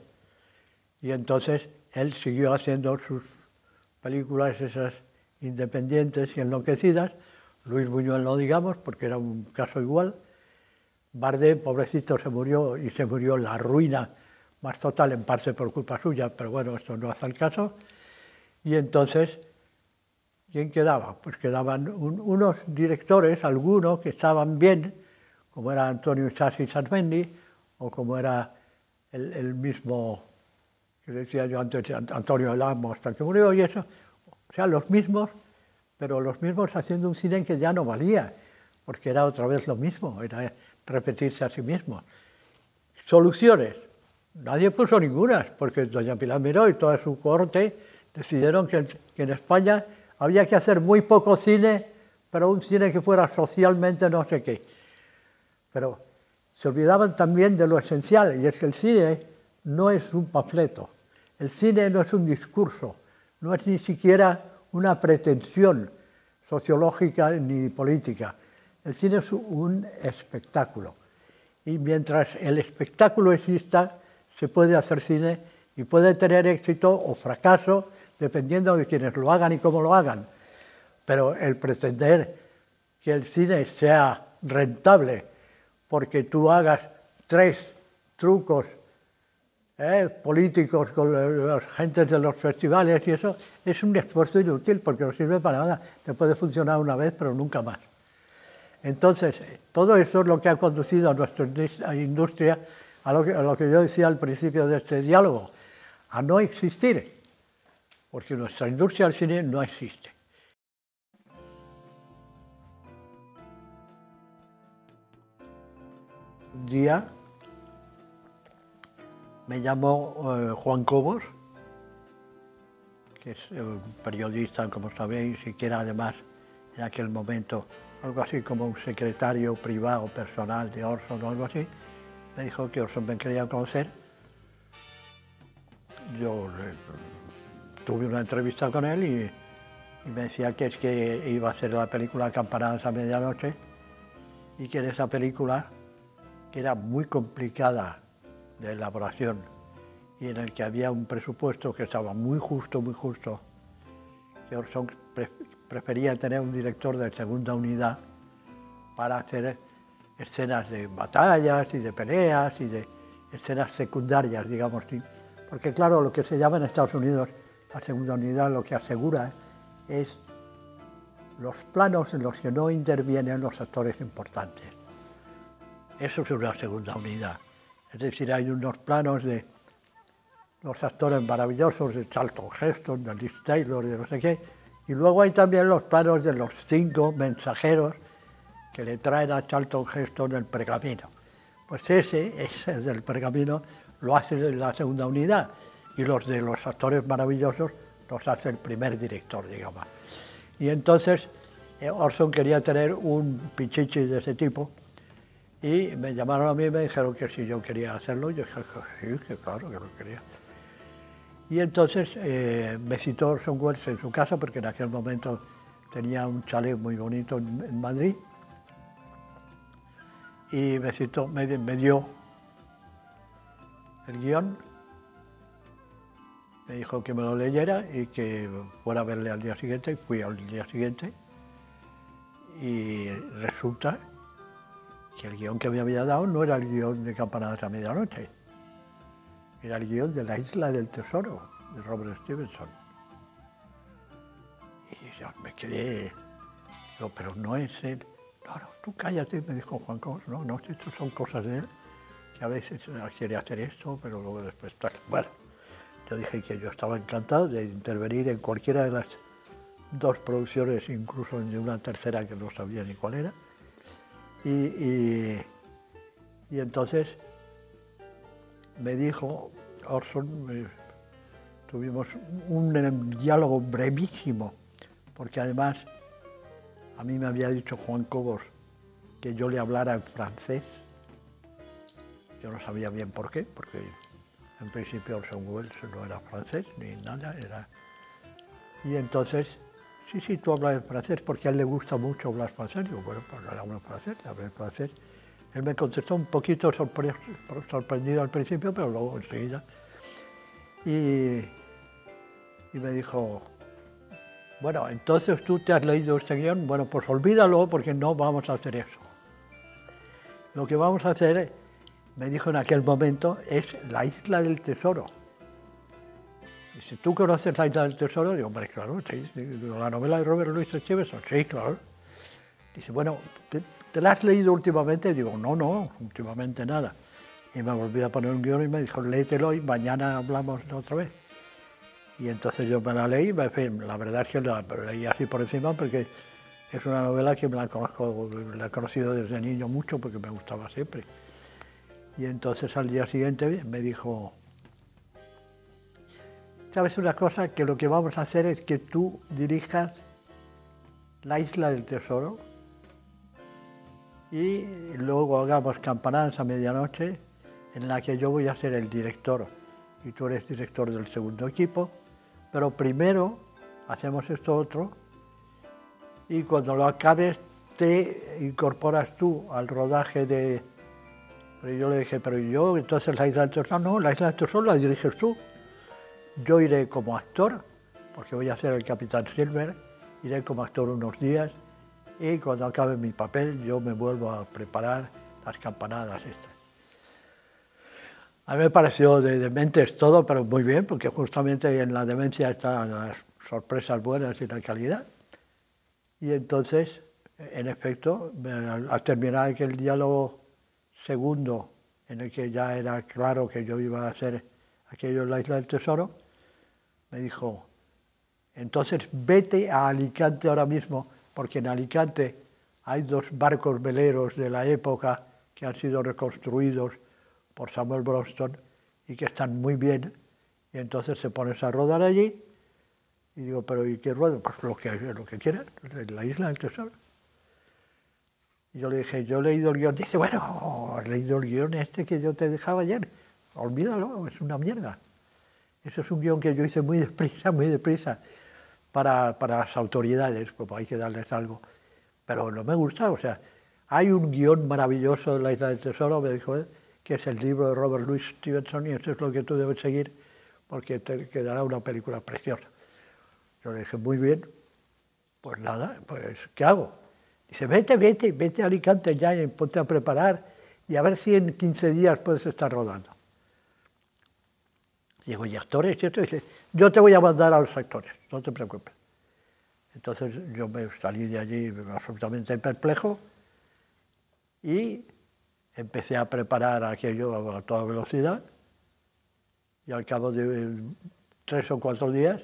Y entonces él siguió haciendo sus películas esas independientes y enloquecidas. Luis Buñuel no digamos, porque era un caso igual. Bardem, pobrecito, se murió, y se murió en la ruina más total, en parte por culpa suya, pero bueno, esto no hace el caso. Y entonces, ¿quién quedaba? Pues quedaban un, unos directores, algunos que estaban bien, como era Antonio Isasi Sanmendi, o como era el, el mismo, que decía yo antes, Antonio Elamo, hasta que murió, y eso. O sea, los mismos, pero los mismos haciendo un cine que ya no valía, porque era otra vez lo mismo, era repetirse a sí mismo. Soluciones. Nadie puso ninguna, porque doña Pilar Miró y toda su corte decidieron que, que en España había que hacer muy poco cine, pero un cine que fuera socialmente no sé qué. Pero se olvidaban también de lo esencial, y es que el cine no es un panfleto, el cine no es un discurso, no es ni siquiera una pretensión sociológica ni política. El cine es un espectáculo, y mientras el espectáculo exista, se puede hacer cine y puede tener éxito o fracaso, dependiendo de quienes lo hagan y cómo lo hagan. Pero el pretender que el cine sea rentable porque tú hagas tres trucos eh, políticos con las gentes de los festivales y eso, es un esfuerzo inútil, porque no sirve para nada. Te puede funcionar una vez, pero nunca más. Entonces, todo eso es lo que ha conducido a nuestra industria a lo que, a lo que yo decía al principio de este diálogo, a no existir, porque nuestra industria del cine no existe. Un día me llamó eh, Juan Cobos, que es un periodista, como sabéis, y que era además en aquel momento algo así como un secretario privado personal de Orson o algo así. Me dijo que Orson me quería conocer. Yo eh, tuve una entrevista con él y, y me decía que es que iba a hacer la película Campanadas a medianoche, y que en esa película, que era muy complicada de elaboración y en el que había un presupuesto que estaba muy justo, muy justo, que Orson pre prefería tener un director de segunda unidad para hacer escenas de batallas y de peleas y de escenas secundarias, digamos, ¿sí? Porque claro, lo que se llama en Estados Unidos la segunda unidad lo que asegura es los planos en los que no intervienen los actores importantes. Eso es una segunda unidad. Es decir, hay unos planos de los actores maravillosos de Charlton Heston, de Liz Taylor, de no sé qué, y luego hay también los planos de los cinco mensajeros que le traen a Charlton Heston el pergamino. Pues ese, ese del pergamino, lo hace la segunda unidad, y los de los actores maravillosos los hace el primer director, digamos. Y entonces eh, Orson quería tener un pichichi de ese tipo, y me llamaron a mí y me dijeron que si yo quería hacerlo. Yo dije que sí, que claro que lo quería. Y entonces eh, me citó Orson Welles en su casa, porque en aquel momento tenía un chalet muy bonito en, en Madrid, y me citó, me, me dio el guión, me dijo que me lo leyera y que fuera a verle al día siguiente. Fui al día siguiente y resulta que el guión que me había dado no era el guión de Campanadas a Medianoche, era el guión de La Isla del Tesoro, de Robert Stevenson. Y yo me quedé, digo, pero no es él. No, no, tú cállate, me dijo Juan Cobos. No, no, estas son cosas de él, que a veces quiere hacer esto, pero luego después tal. Bueno, yo dije que yo estaba encantado de intervenir en cualquiera de las dos producciones, incluso en una tercera que no sabía ni cuál era. Y, y, y entonces me dijo Orson, me, tuvimos un diálogo brevísimo, porque además a mí me había dicho Juan Cobos que yo le hablara en francés. Yo no sabía bien por qué, porque en principio Orson Welles no era francés ni nada, era... Y entonces, sí, sí, tú hablas en francés, porque a él le gusta mucho hablar francés. Digo, bueno, pues le hablo en francés, le hablé en francés. Él me contestó un poquito sorpre sorprendido al principio, pero luego enseguida. Y, y me dijo, bueno, entonces tú te has leído este guión. Bueno, pues olvídalo, porque no vamos a hacer eso. Lo que vamos a hacer, me dijo en aquel momento, es La Isla del Tesoro. Dice, ¿tú conoces La Isla del Tesoro? Digo, hombre, claro, sí. Digo, la novela de Robert Louis Stevenson, sí, claro. Dice, bueno, ¿te, ¿te la has leído últimamente? Digo, no, no, últimamente nada. Y me volví a poner un guión y me dijo, léetelo y mañana hablamos otra vez. Y entonces yo me la leí, en fin, la verdad es que la leí así por encima, porque es una novela que me la conozco, la he conocido desde niño mucho, porque me gustaba siempre. Y entonces al día siguiente me dijo, ¿sabes una cosa? Que lo que vamos a hacer es que tú dirijas La Isla del Tesoro y luego hagamos Campanadas a Medianoche, en la que yo voy a ser el director y tú eres director del segundo equipo, pero primero hacemos esto otro y cuando lo acabes te incorporas tú al rodaje de... Pero yo le dije, pero yo, entonces La Isla del Tesoro, no, La Isla del Tesoro la diriges tú. Yo iré como actor, porque voy a ser el Capitán Silver, iré como actor unos días y cuando acabe mi papel yo me vuelvo a preparar las campanadas estas. A mí me pareció de dementes todo, pero muy bien, porque justamente en la demencia están las sorpresas buenas y la calidad. Y entonces, en efecto, al terminar aquel diálogo segundo, en el que ya era claro que yo iba a hacer aquello en La Isla del Tesoro, me dijo, entonces vete a Alicante ahora mismo, porque en Alicante hay dos barcos veleros de la época que han sido reconstruidos por Samuel Bronston y que están muy bien, y entonces se pones a rodar allí, y digo, pero ¿y qué ruedo? Pues lo que, lo que quieras, en La Isla del Tesoro. Y yo le dije, yo he leído el guión. Dice, bueno, has leído el guión este que yo te dejaba ayer, olvídalo, es una mierda. Eso es un guión que yo hice muy deprisa, muy deprisa, para, para las autoridades, como hay que darles algo. Pero no me gusta, o sea, hay un guión maravilloso de La Isla del Tesoro, me dijo él, que es el libro de Robert Louis Stevenson, y eso es lo que tú debes seguir, porque te quedará una película preciosa. Yo le dije, muy bien, pues nada, pues ¿qué hago? Dice, vete, vete, vete a Alicante ya y ponte a preparar, y a ver si en quince días puedes estar rodando. Digo, ¿y actores? Y esto dice, yo te voy a mandar a los actores, no te preocupes. Entonces yo me salí de allí absolutamente perplejo y empecé a preparar aquello a toda velocidad y al cabo de tres o cuatro días,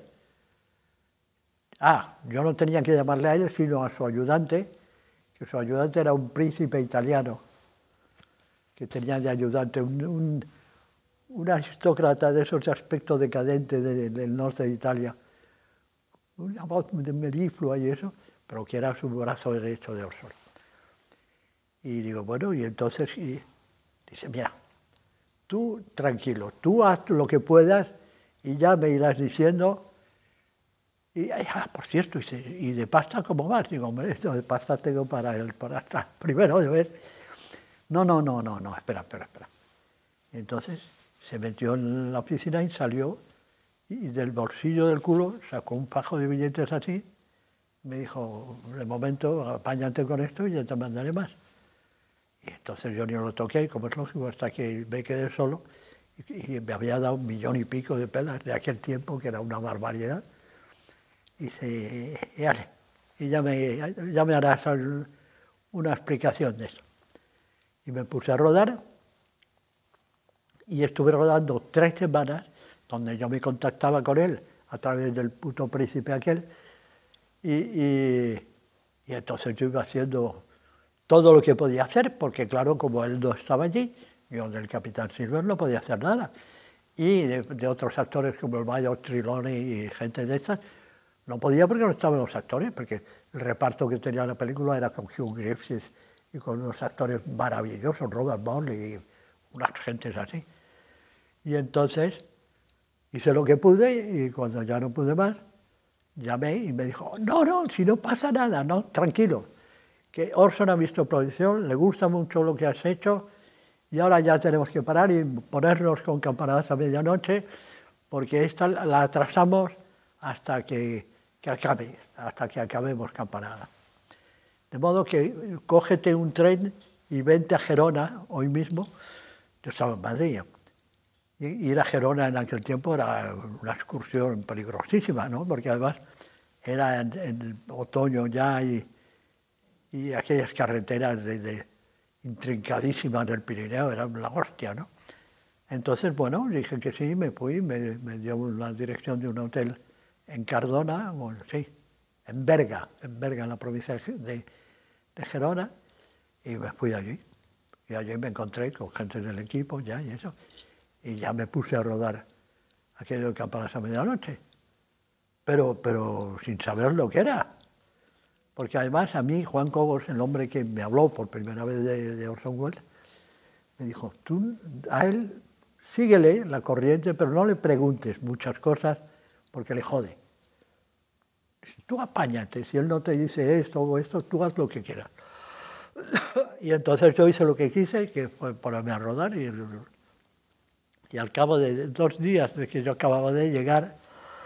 ah, yo no tenía que llamarle a él, sino a su ayudante, que su ayudante era un príncipe italiano, que tenía de ayudante un, un, un aristócrata de esos aspectos decadentes de, del norte de Italia, una voz de meliflua y eso, pero que era su brazo derecho de Orson. Y digo, bueno, y entonces y dice, mira, tú tranquilo, tú haz lo que puedas y ya me irás diciendo. Y, ah, por cierto, dice, ¿y de pasta cómo vas? Digo, hombre, esto de pasta tengo para el, para hasta primero de ver. No, no, no, no, no, espera, espera, espera. Y entonces se metió en la oficina y salió, y del bolsillo del culo sacó un fajo de billetes así, me dijo, de momento, apáñate con esto y ya te mandaré más. Y entonces yo ni lo toqué, como es lógico, hasta que me quedé solo, y, y me había dado un millón y pico de pelas de aquel tiempo, que era una barbaridad. Y dice, vale, y ya me, ya me harás una explicación de eso. Y me puse a rodar, y estuve rodando tres semanas, donde yo me contactaba con él a través del puto príncipe aquel, y, y, y entonces yo iba haciendo todo lo que podía hacer, porque claro, como él no estaba allí, yo del Capitán Silver no podía hacer nada. Y de, de otros actores como el Mayo Triloni y gente de estas, no podía porque no estaban los actores, porque el reparto que tenía la película era con Hugh Griffith y con unos actores maravillosos, Robert Morley y unas gentes así. Y entonces hice lo que pude y cuando ya no pude más, llamé y me dijo, no, no, si no pasa nada, no, tranquilo, que Orson ha visto producción, le gusta mucho lo que has hecho y ahora ya tenemos que parar y ponernos con Campanadas a medianoche porque esta la atrasamos hasta que, que acabe, hasta que acabemos Campanada. De modo que cógete un tren y vente a Gerona hoy mismo. Yo estaba en Madrid. Y ir a Gerona en aquel tiempo era una excursión peligrosísima, ¿no? Porque además era en, en otoño ya y, y aquellas carreteras de, de intrincadísimas del Pirineo eran la hostia, ¿no? Entonces, bueno, dije que sí, me fui, me, me dio la dirección de un hotel en Cardona, bueno, sí, en Berga, en Berga, en la provincia de, de Gerona, y me fui allí. Y allí me encontré con gente del equipo ya y eso, y ya me puse a rodar aquello de Campanadas a medianoche, pero, pero sin saber lo que era. Porque además a mí, Juan Cobos, el hombre que me habló por primera vez de, de Orson Welles, me dijo, tú a él síguele la corriente, pero no le preguntes muchas cosas porque le jode. Tú apáñate, si él no te dice esto o esto, tú haz lo que quieras. Y entonces yo hice lo que quise, que fue ponerme a rodar, y, y al cabo de dos días de que yo acababa de llegar,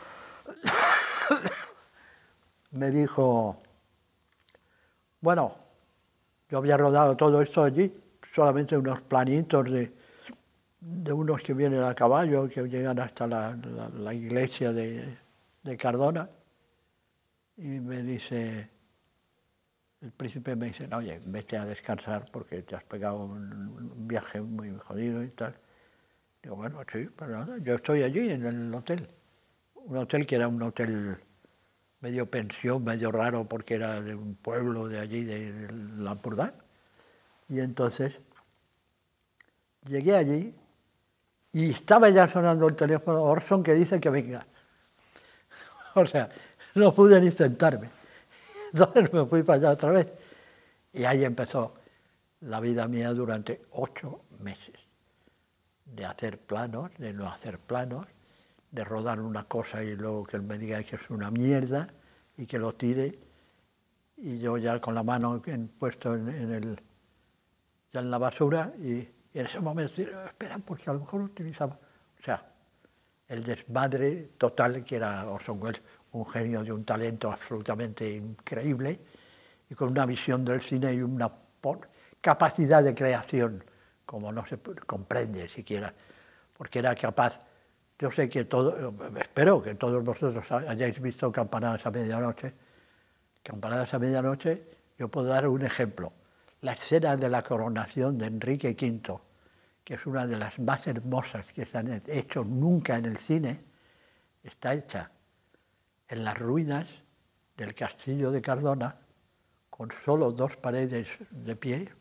me dijo, bueno, yo había rodado todo esto allí, solamente unos planitos de, de unos que vienen a caballo, que llegan hasta la, la, la iglesia de, de Cardona, y me dice, el príncipe me dice, oye, vete a descansar porque te has pegado un, un viaje muy jodido y tal. Digo, bueno, sí, pero nada, yo estoy allí en el hotel, un hotel que era un hotel medio pensión, medio raro porque era de un pueblo de allí, de Lampurdán. Y entonces llegué allí y estaba ya sonando el teléfono Orson que dice que venga. O sea, no pude ni sentarme. Entonces me fui para allá otra vez. Y ahí empezó la vida mía durante ocho meses. De hacer planos, de no hacer planos, de rodar una cosa y luego que él me diga que es una mierda y que lo tire. Y yo ya con la mano en, puesto en, en, el, ya en la basura y, y en ese momento decir, espera, porque a lo mejor utilizaba... O sea, el desmadre total que era Orson Welles, un genio de un talento absolutamente increíble y con una visión del cine y una capacidad de creación como no se comprende siquiera, porque era capaz, yo sé que todo, espero que todos vosotros hayáis visto Campanadas a medianoche. Campanadas a medianoche, yo puedo dar un ejemplo. la escena de la coronación de Enrique quinto, que es una de las más hermosas que se han hecho nunca en el cine, está hecha en las ruinas del castillo de Cardona, con solo dos paredes de pie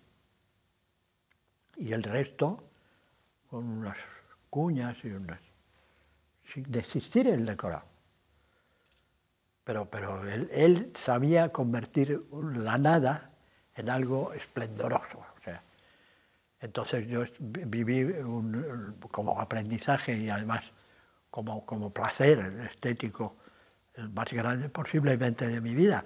y el resto con unas cuñas y unas... sin existir el decorado. Pero, pero él, él sabía convertir la nada en algo esplendoroso. O sea, entonces yo viví un, como aprendizaje y además como, como placer estético el más grande posiblemente de mi vida.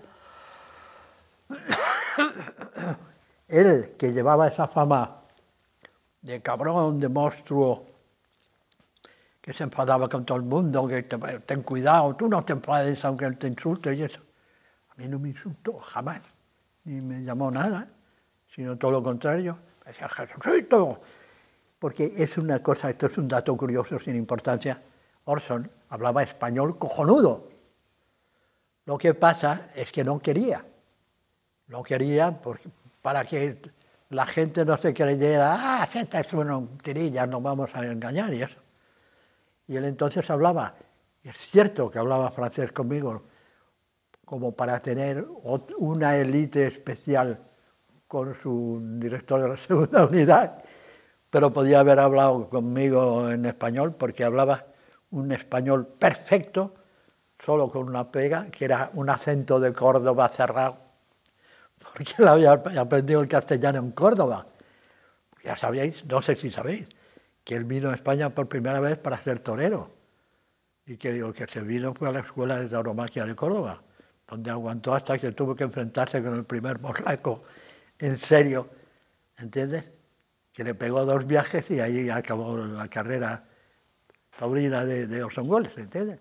Él, que llevaba esa fama de cabrón, de monstruo, que se enfadaba con todo el mundo, que te, ten cuidado, tú no te enfades aunque él te insulte y eso. A mí no me insultó jamás, ni me llamó nada, sino todo lo contrario. Me decía, Jesucristo, porque es una cosa, esto es un dato curioso sin importancia, Orson hablaba español cojonudo. Lo que pasa es que no quería, no quería porque, para que la gente no se creyera, ah, esta es una tirilla, nos vamos a engañar y eso. Y él entonces hablaba, y es cierto que hablaba francés conmigo, como para tener una élite especial con su director de la segunda unidad, pero podía haber hablado conmigo en español porque hablaba un español perfecto, solo con una pega, que era un acento de Córdoba cerrado, porque él había aprendido el castellano en Córdoba. Ya sabéis, no sé si sabéis, que él vino a España por primera vez para ser torero, y que lo que se vino fue a la escuela de tauromaquia de Córdoba, donde aguantó hasta que tuvo que enfrentarse con el primer morlaco en serio, ¿entiendes? Que le pegó dos viajes y ahí acabó la carrera taurina de, de Orson Welles, ¿entiendes?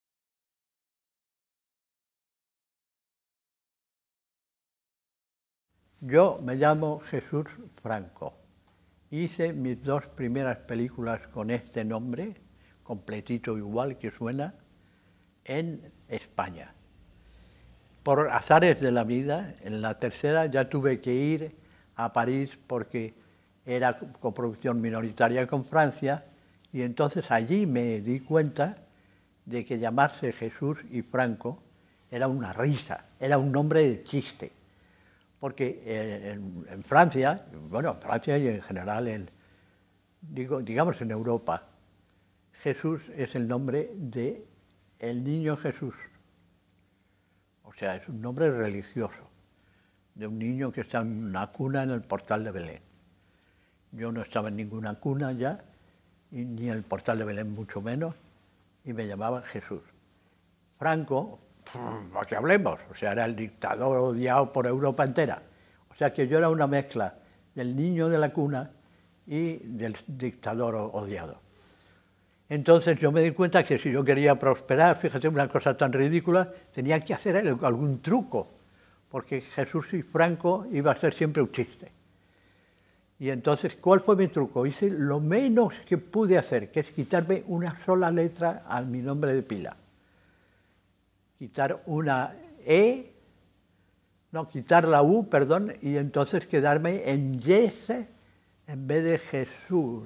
Yo me llamo Jesús Franco. Hice mis dos primeras películas con este nombre, completito igual que suena, en España. Por azares de la vida, en la tercera ya tuve que ir a París porque era coproducción minoritaria con Francia y entonces allí me di cuenta de que llamarse Jesús y Franco era una risa, era un nombre de chiste. Porque en, en Francia, bueno, en Francia y en general, en, digo, digamos en Europa, Jesús es el nombre de el niño Jesús. O sea, es un nombre religioso, de un niño que está en una cuna en el portal de Belén. Yo no estaba en ninguna cuna ya, y ni en el portal de Belén mucho menos, y me llamaban Jesús. Franco, para que hablemos, o sea, era el dictador odiado por Europa entera. O sea que yo era una mezcla del niño de la cuna y del dictador odiado. Entonces yo me di cuenta que si yo quería prosperar, fíjate, una cosa tan ridícula, tenía que hacer algún truco, porque Jesús y Franco iba a ser siempre un chiste. Y entonces, ¿cuál fue mi truco? Hice lo menos que pude hacer, que es quitarme una sola letra a mi nombre de pila. Quitar una E, no, quitar la U, perdón, y entonces quedarme en Yes en vez de Jesús.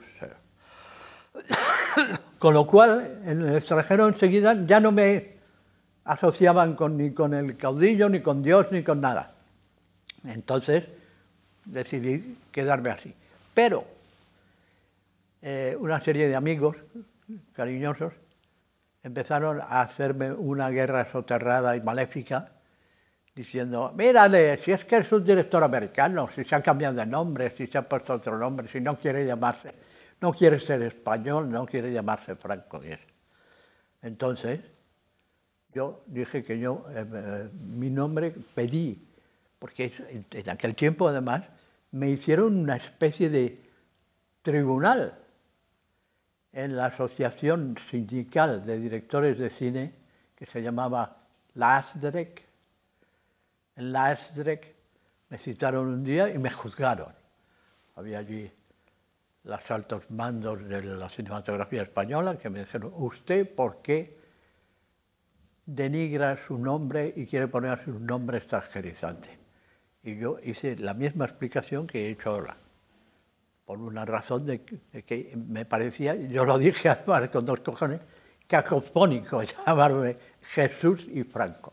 Con lo cual, en el extranjero enseguida ya no me asociaban con, ni con el caudillo, ni con Dios, ni con nada. Entonces decidí quedarme así. Pero eh, una serie de amigos cariñosos empezaron a hacerme una guerra soterrada y maléfica, diciendo, mírale, si es que es un director americano, si se ha cambiado de nombre, si se ha puesto otro nombre, si no quiere llamarse, no quiere ser español, no quiere llamarse Franco. Y eso. Entonces, yo dije que yo, eh, eh, mi nombre pedí, porque en aquel tiempo además me hicieron una especie de tribunal en la Asociación Sindical de Directores de Cine, que se llamaba la ASDREC. En la ASDREC me citaron un día y me juzgaron. Había allí los altos mandos de la cinematografía española que me dijeron, ¿usted por qué denigra su nombre y quiere poner su nombre extranjerizante? Y yo hice la misma explicación que he hecho ahora, por una razón de que, de que me parecía, yo lo dije además con dos cojones, cacofónico llamarme Jesús y Franco.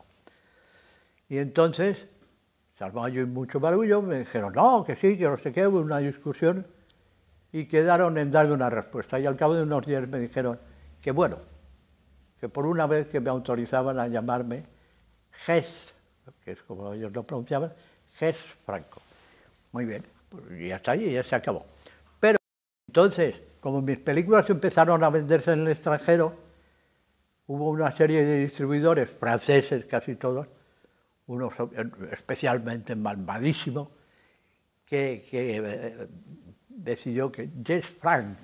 Y entonces, se armó allí mucho barullo, me dijeron, no, que sí, que no sé qué, hubo una discusión y quedaron en darme una respuesta. Y al cabo de unos días me dijeron que bueno, que por una vez que me autorizaban a llamarme Ges, que es como ellos lo pronunciaban, Ges Franco. Muy bien, pues ya está ahí, ya se acabó. Pero entonces, como mis películas empezaron a venderse en el extranjero, hubo una serie de distribuidores, franceses casi todos, uno especialmente malvadísimo, que, que eh, decidió que Ges Frank,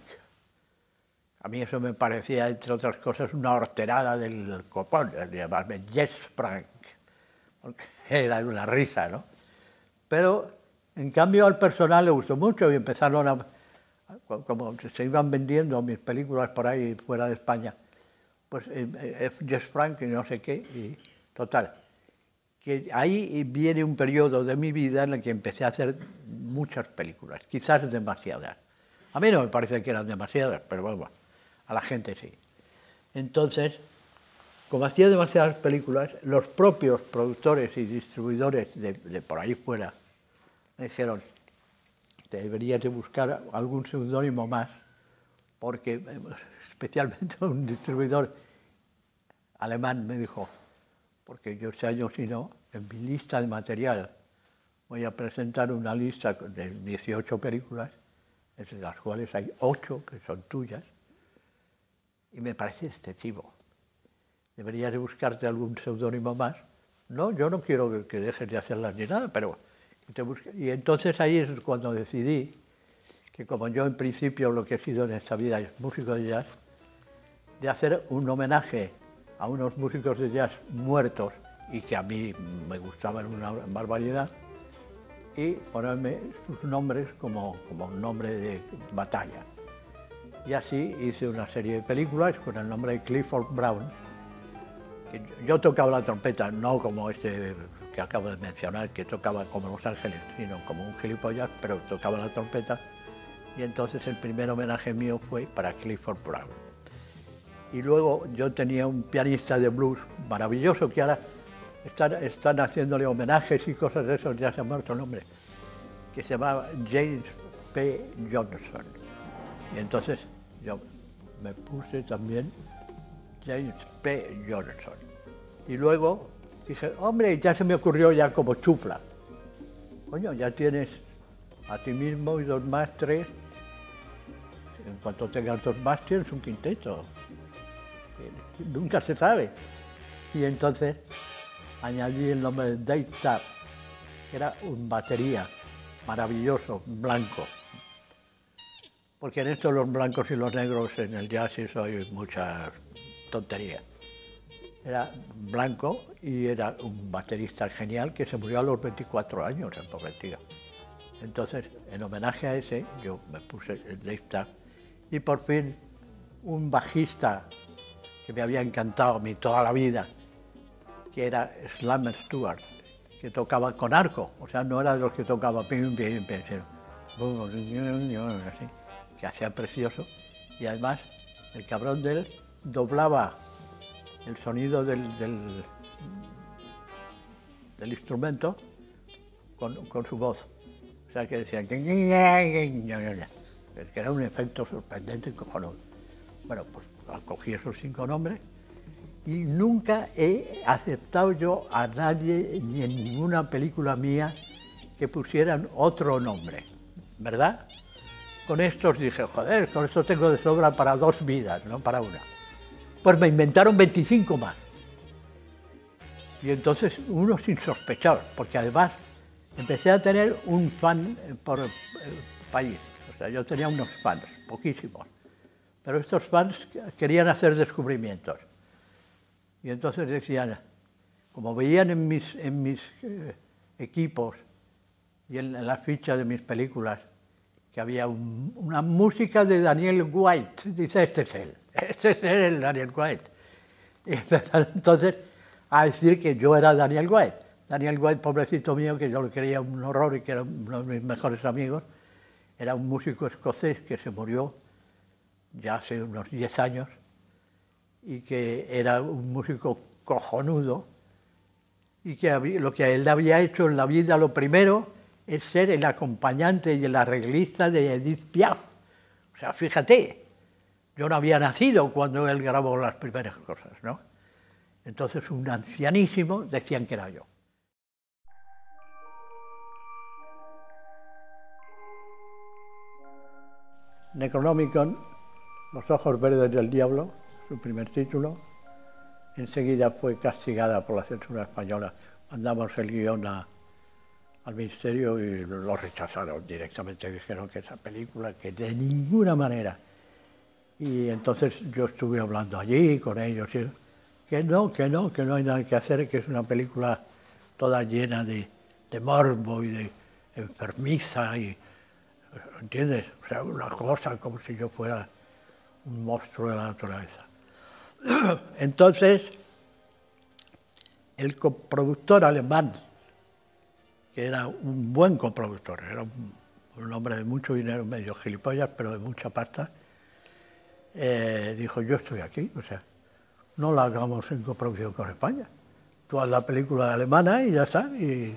a mí eso me parecía, entre otras cosas, una horterada del copón, llamarme Ges Frank, porque era una risa, ¿no? Pero, en cambio, al personal le gustó mucho y empezaron a, como se iban vendiendo mis películas por ahí fuera de España, pues eh, Ges Frank y no sé qué, y total. Que ahí viene un periodo de mi vida en el que empecé a hacer muchas películas, quizás demasiadas. A mí no me parece que eran demasiadas, pero bueno, a la gente sí. Entonces, como hacía demasiadas películas, los propios productores y distribuidores de, de por ahí fuera me dijeron, te deberías de buscar algún seudónimo más, porque especialmente un distribuidor alemán me dijo, porque yo este año, si no, en mi lista de material voy a presentar una lista de dieciocho películas, entre las cuales hay ocho que son tuyas, y me parece excesivo. Deberías de buscarte algún seudónimo más. No, yo no quiero que dejes de hacerlas ni nada, pero te busque. Y entonces ahí es cuando decidí que como yo en principio lo que he sido en esta vida es músico de jazz, de hacer un homenaje a unos músicos de jazz muertos y que a mí me gustaban una barbaridad, y ponerme sus nombres como, como un nombre de batalla. Y así hice una serie de películas con el nombre de Clifford Brown. Que yo tocaba la trompeta, no como este que acabo de mencionar, que tocaba como Los Ángeles, sino como un gilipollas, pero tocaba la trompeta. Y entonces el primer homenaje mío fue para Clifford Brown. Y luego yo tenía un pianista de blues maravilloso que ahora están, están haciéndole homenajes y cosas de esos, ya se ha muerto el nombre, que se llamaba James P. Johnson. Y entonces yo me puse también James P. Johnson. Y luego dije, hombre, ya se me ocurrió ya como chufla. Coño, ya tienes a ti mismo y dos más, tres. En cuanto tengas dos más, tienes un quinteto. Nunca se sabe. Y entonces añadí el nombre de Dave Tapp, que era un batería maravilloso, blanco. Porque en esto los blancos y los negros en el jazz eso hay mucha tontería. Era blanco y era un baterista genial que se murió a los veinticuatro años, el pobre tío. Entonces, en homenaje a ese, yo me puse el Dave Tapp y por fin un bajista que me había encantado a mí toda la vida, que era Slam Stewart, que tocaba con arco, o sea, no era de los que tocaba pim, pim, pim, sino así, que hacía precioso, y además el cabrón de él doblaba el sonido del, del, del instrumento con, con su voz, o sea, que decía que era un efecto sorprendente y cojonudo. Bueno, pues cogí esos cinco nombres y nunca he aceptado yo a nadie ni en ninguna película mía que pusieran otro nombre, ¿verdad? Con estos dije, joder, con esto tengo de sobra para dos vidas, no para una. Pues me inventaron veinticinco más. Y entonces uno sin sospechar, porque además empecé a tener un fan por el país. O sea, yo tenía unos fans, poquísimos. Pero estos fans querían hacer descubrimientos. Y entonces decían, como veían en mis, en mis eh, equipos y en, en las fichas de mis películas, que había un, una música de Daniel White, dice, este es él, este es él, el Daniel White. Y empezaron entonces a decir que yo era Daniel White. Daniel White, pobrecito mío, que yo le quería un horror y que era uno de mis mejores amigos, era un músico escocés que se murió ya hace unos diez años y que era un músico cojonudo y que había, lo que él había hecho en la vida, lo primero es ser el acompañante y el arreglista de Edith Piaf. O sea, fíjate, yo no había nacido cuando él grabó las primeras cosas, ¿no? Entonces, un ancianísimo, decían que era yo. Necronomicon, Los ojos verdes del diablo, su primer título, enseguida fue castigada por la censura española. Mandamos el guión a, al Ministerio y lo rechazaron directamente, dijeron que esa película, que de ninguna manera. Y entonces yo estuve hablando allí con ellos, y que no, que no, que no hay nada que hacer, que es una película toda llena de, de morbo y de enfermiza, y, ¿entiendes? O sea, una cosa como si yo fuera un monstruo de la naturaleza. Entonces, el coproductor alemán, que era un buen coproductor, era un, un hombre de mucho dinero, medio gilipollas, pero de mucha pasta, eh, dijo, yo estoy aquí, o sea, no la hagamos en coproducción con España. Tú haz la película alemana y ya está. Y,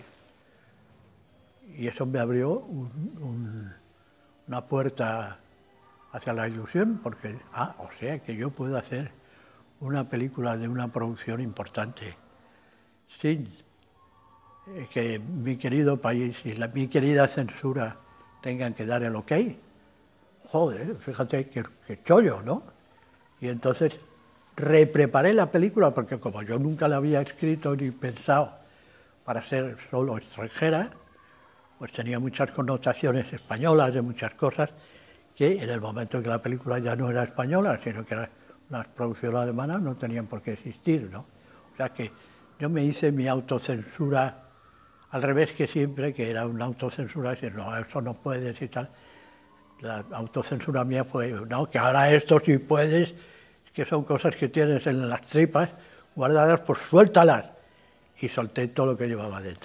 y eso me abrió un, un, una puerta hacia la ilusión, porque, ah, o sea, que yo puedo hacer una película de una producción importante sin eh, que mi querido país y la, mi querida censura tengan que dar el ok. Joder, fíjate qué, qué chollo, ¿no? Y entonces repreparé la película, porque como yo nunca la había escrito ni pensado para ser solo extranjera, pues tenía muchas connotaciones españolas de muchas cosas, que en el momento en que la película ya no era española, sino que era una producción alemana, no tenían por qué existir, ¿no? O sea que yo me hice mi autocensura al revés que siempre, que era una autocensura, decir, no, eso no puedes y tal. La autocensura mía fue, no, que ahora esto sí puedes, que son cosas que tienes en las tripas guardadas, pues suéltalas. Y solté todo lo que llevaba dentro.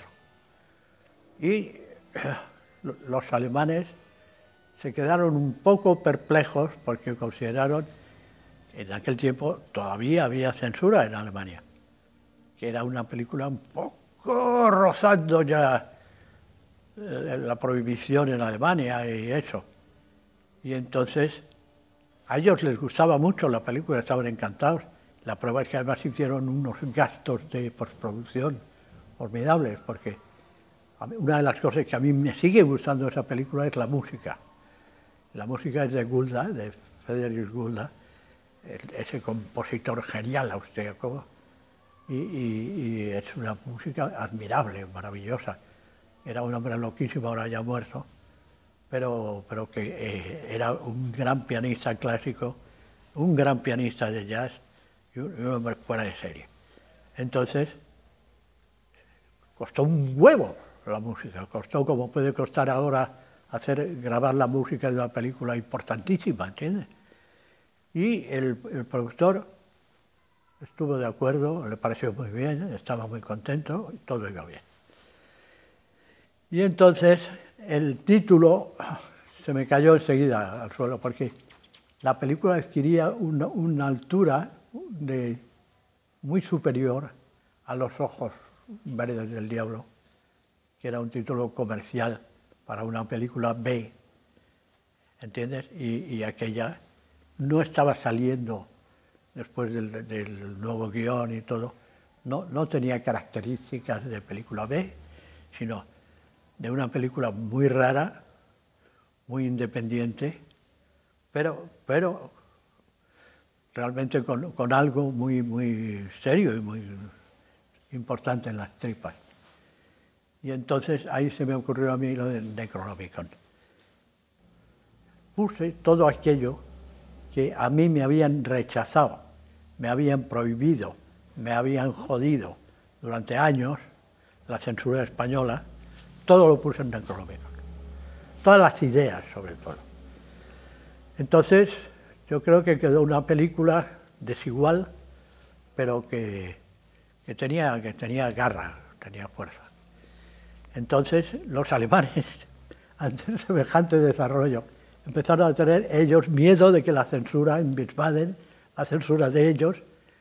Y los alemanes se quedaron un poco perplejos porque consideraron, en aquel tiempo todavía había censura en Alemania, que era una película un poco rozando ya la prohibición en Alemania y eso. Y entonces a ellos les gustaba mucho la película, estaban encantados. La prueba es que además hicieron unos gastos de postproducción formidables, porque una de las cosas que a mí me sigue gustando de esa película es la música. La música es de Gulda, de Friedrich Gulda, ese compositor genial austríaco, y, y, y es una música admirable, maravillosa. Era un hombre loquísimo, ahora ya muerto, pero, pero que eh, era un gran pianista clásico, un gran pianista de jazz y un, un hombre fuera de serie. Entonces, costó un huevo la música, costó como puede costar ahora hacer, grabar la música de una película importantísima, ¿entiendes? Y el, el productor estuvo de acuerdo, le pareció muy bien, estaba muy contento y todo iba bien. Y entonces el título se me cayó enseguida al suelo porque la película adquiría una, una altura de, muy superior a Los ojos verdes del diablo, que era un título comercial para una película B, ¿entiendes? Y, y aquella no estaba saliendo después del, del nuevo guión y todo, no, no tenía características de película B, sino de una película muy rara, muy independiente, pero, pero realmente con, con algo muy, muy serio y muy importante en las tripas. Y entonces ahí se me ocurrió a mí lo del Necronomicon. Puse todo aquello que a mí me habían rechazado, me habían prohibido, me habían jodido durante años la censura española, todo lo puse en Necronomicon. Todas las ideas, sobre todo. Entonces, yo creo que quedó una película desigual, pero que, que, tenía, que tenía garra, tenía fuerza. Entonces, los alemanes, ante semejante desarrollo, empezaron a tener ellos miedo de que la censura en Wiesbaden, la censura de ellos,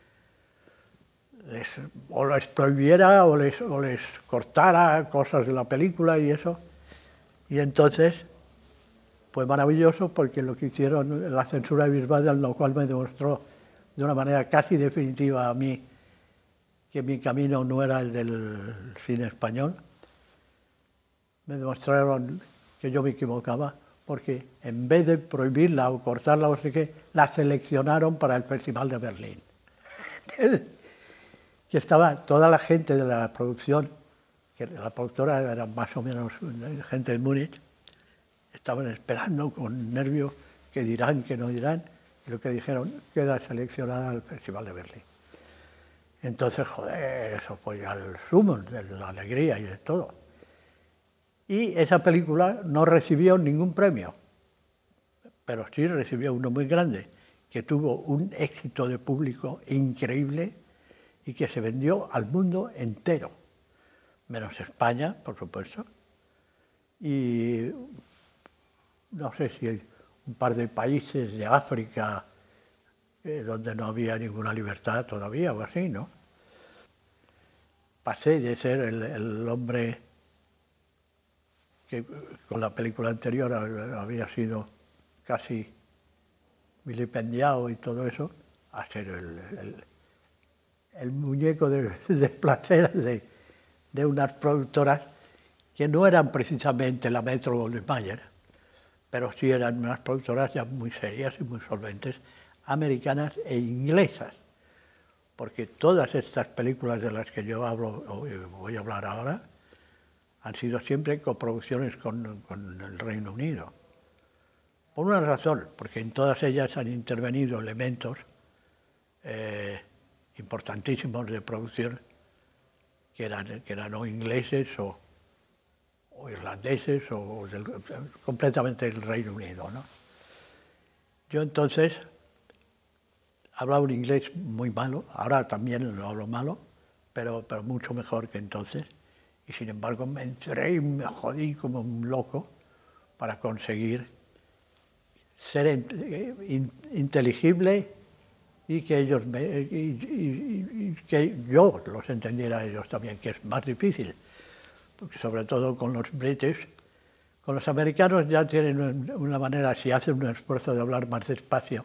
les, o les prohibiera o les, o les cortara cosas de la película y eso. Y entonces fue maravilloso porque lo que hicieron la censura de Wiesbaden, lo cual me demostró de una manera casi definitiva a mí que mi camino no era el del cine español, me demostraron que yo me equivocaba, porque en vez de prohibirla o cortarla o sé qué, la seleccionaron para el Festival de Berlín. Que estaba toda la gente de la producción, que la productora era más o menos gente de Múnich, estaban esperando con nervios que dirán, que no dirán, y lo que dijeron, queda seleccionada al Festival de Berlín. Entonces, joder, eso fue ya el sumo de la alegría y de todo. Y esa película no recibió ningún premio, pero sí recibió uno muy grande, que tuvo un éxito de público increíble y que se vendió al mundo entero, menos España, por supuesto, y no sé si hay un par de países de África eh, donde no había ninguna libertad todavía o así, ¿no? Pasé de ser el, el hombre que con la película anterior había sido casi vilipendiado y todo eso, a ser el, el, el muñeco de, de placer de, de unas productoras que no eran precisamente la Metro-Goldwyn-Mayer, pero sí eran unas productoras ya muy serias y muy solventes, americanas e inglesas, porque todas estas películas de las que yo hablo, o voy a hablar ahora, han sido siempre coproducciones con, con el Reino Unido. Por una razón, porque en todas ellas han intervenido elementos eh, importantísimos de producción que eran, que eran o ingleses o, o irlandeses o del, completamente del Reino Unido, ¿no? Yo entonces hablaba un inglés muy malo, ahora también lo hablo malo, pero, pero mucho mejor que entonces. Y sin embargo me entré y me jodí como un loco para conseguir ser in, inteligible y que ellos me, y, y, y que yo los entendiera a ellos también, que es más difícil, porque sobre todo con los british, con los americanos ya tienen una manera, si hacen un esfuerzo de hablar más despacio,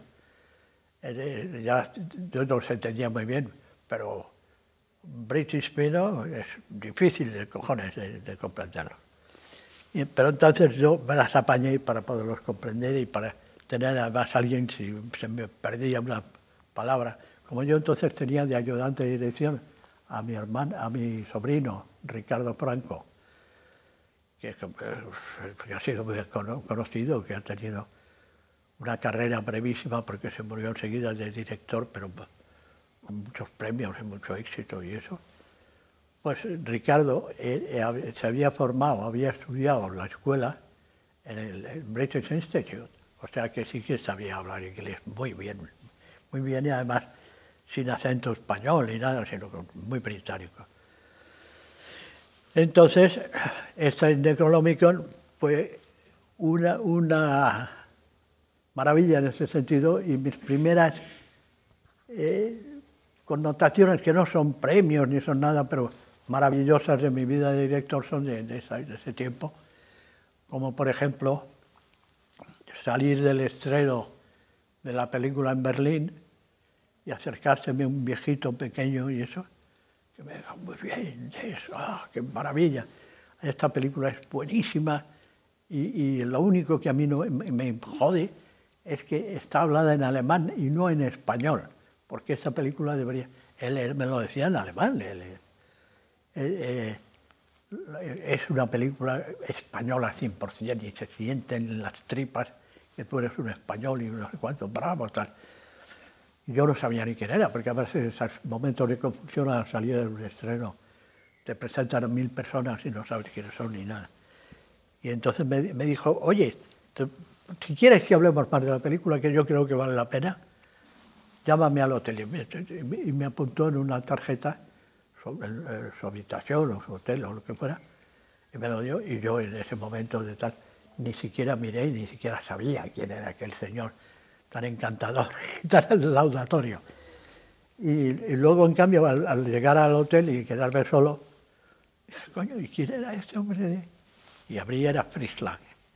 eh, ya yo no los entendía muy bien, pero British Pino es difícil de cojones de, de comprenderlo. Y, pero entonces yo me las apañé para poderlos comprender y para tener además a alguien, si se me perdía una palabra, como yo entonces tenía de ayudante de dirección a mi hermano, a mi sobrino Ricardo Franco, que, que ha sido muy conocido, que ha tenido una carrera brevísima porque se murió enseguida de director, pero con muchos premios y mucho éxito y eso. Pues Ricardo eh, eh, se había formado, había estudiado en la escuela en el, el British Institute, o sea que sí que sabía hablar inglés muy bien, muy bien y además sin acento español ni nada, sino muy británico. Entonces, este Necronomicon fue una, una maravilla en ese sentido y mis primeras eh, connotaciones que no son premios ni son nada, pero maravillosas de mi vida de director son de, de, esa, de ese tiempo, como por ejemplo salir del estreno de la película en Berlín y acercárseme a un viejito pequeño y eso, que me dijo, muy bien, eso, oh, qué maravilla, esta película es buenísima y, y lo único que a mí no, me, me jode es que está hablada en alemán y no en español, porque esa película debería, él, él me lo decía en alemán, él, él, eh, eh, es una película española cien por cien y se sienten en las tripas que tú eres un español y no sé cuánto, bravo, tal. Y yo no sabía ni quién era, porque a veces esos momentos de confusión a la salida de un estreno te presentan a mil personas y no sabes quiénes son ni nada. Y entonces me, me dijo, oye, te, si quieres que hablemos más de la película, que yo creo que vale la pena, llámame al hotel. Y me, y me apuntó en una tarjeta su, en, su habitación o su hotel o lo que fuera, y me lo dio, y yo en ese momento de tal, ni siquiera miré y ni siquiera sabía quién era aquel señor tan encantador y tan laudatorio. Y, y luego, en cambio, al, al llegar al hotel y quedarme solo, dije, coño, ¿y quién era este hombre? Y abrí, era Fritz Lang.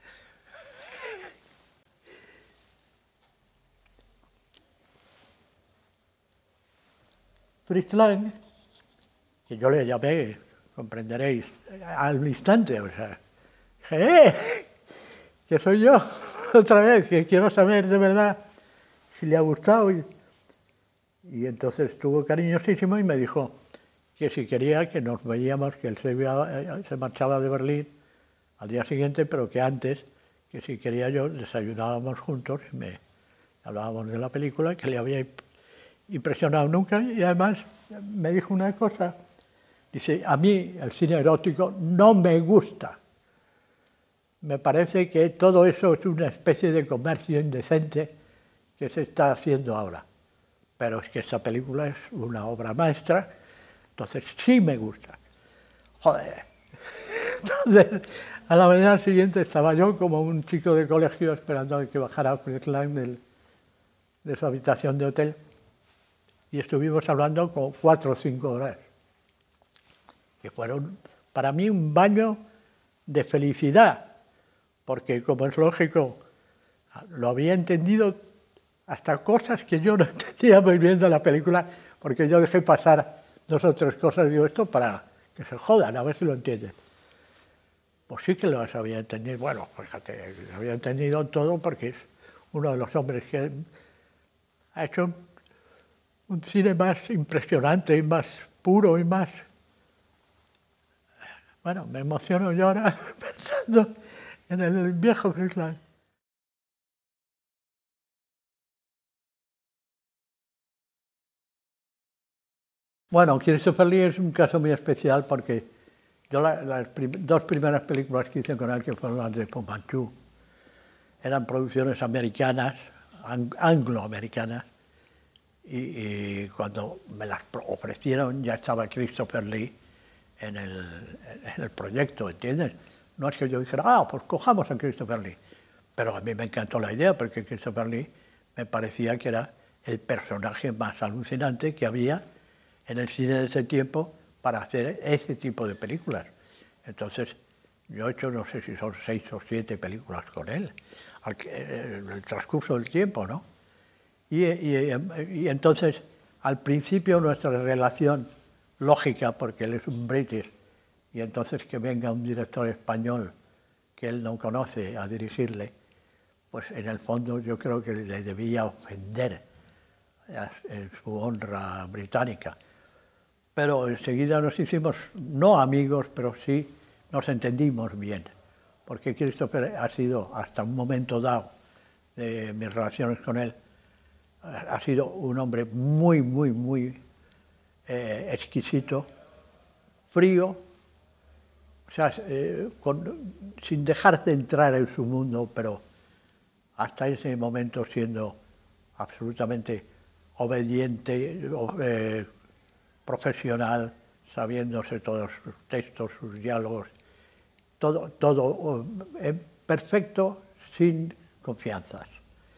Fritz Lang, que yo le llamé, comprenderéis, al instante, o sea, dije, ¡eh! Que soy yo, otra vez, que quiero saber de verdad si le ha gustado. Y, y entonces estuvo cariñosísimo y me dijo que si quería que nos veíamos, que él se, iba, se marchaba de Berlín al día siguiente, pero que antes, que si quería yo, desayunábamos juntos y me hablábamos de la película, que le había impresionado nunca, y además me dijo una cosa, dice, a mí el cine erótico no me gusta, me parece que todo eso es una especie de comercio indecente que se está haciendo ahora, pero es que esta película es una obra maestra, entonces sí me gusta. Joder. Entonces, a la mañana siguiente estaba yo como un chico de colegio esperando a que bajara Fritz Lang del, de su habitación de hotel, y estuvimos hablando como cuatro o cinco horas, que fueron para mí un baño de felicidad, porque como es lógico, lo había entendido hasta cosas que yo no entendía muy bien de la película, porque yo dejé pasar dos o tres cosas, digo, esto para que se jodan, a ver si lo entienden. Pues sí que lo había entendido, bueno, fíjate, lo había entendido todo porque es uno de los hombres que ha hecho un cine más impresionante y más puro y más... Bueno, me emociono yo ahora pensando en el viejo Fritz Lang. Bueno, Christopher Lee es un caso muy especial porque yo la, las prim dos primeras películas que hice con él, que fueron las de Fu Manchu, eran producciones americanas, ang angloamericanas, y, y cuando me las ofrecieron ya estaba Christopher Lee en el, en el proyecto, ¿entiendes? No es que yo dijera, ah, pues cojamos a Christopher Lee, pero a mí me encantó la idea porque Christopher Lee me parecía que era el personaje más alucinante que había en el cine de ese tiempo para hacer ese tipo de películas. Entonces, yo he hecho, no sé si son seis o siete películas con él, en el transcurso del tiempo, ¿no? Y, y, y entonces, al principio nuestra relación lógica, porque él es un british, y entonces que venga un director español que él no conoce a dirigirle, pues en el fondo yo creo que le debía ofender en su honra británica. Pero enseguida nos hicimos, no amigos, pero sí nos entendimos bien, porque Christopher ha sido, hasta un momento dado de mis relaciones con él, ha sido un hombre muy, muy, muy eh, exquisito, frío, o sea, eh, con, sin dejarte entrar en su mundo, pero hasta ese momento siendo absolutamente obediente, eh, profesional, sabiéndose todos sus textos, sus diálogos, todo, todo eh, perfecto, sin confianzas.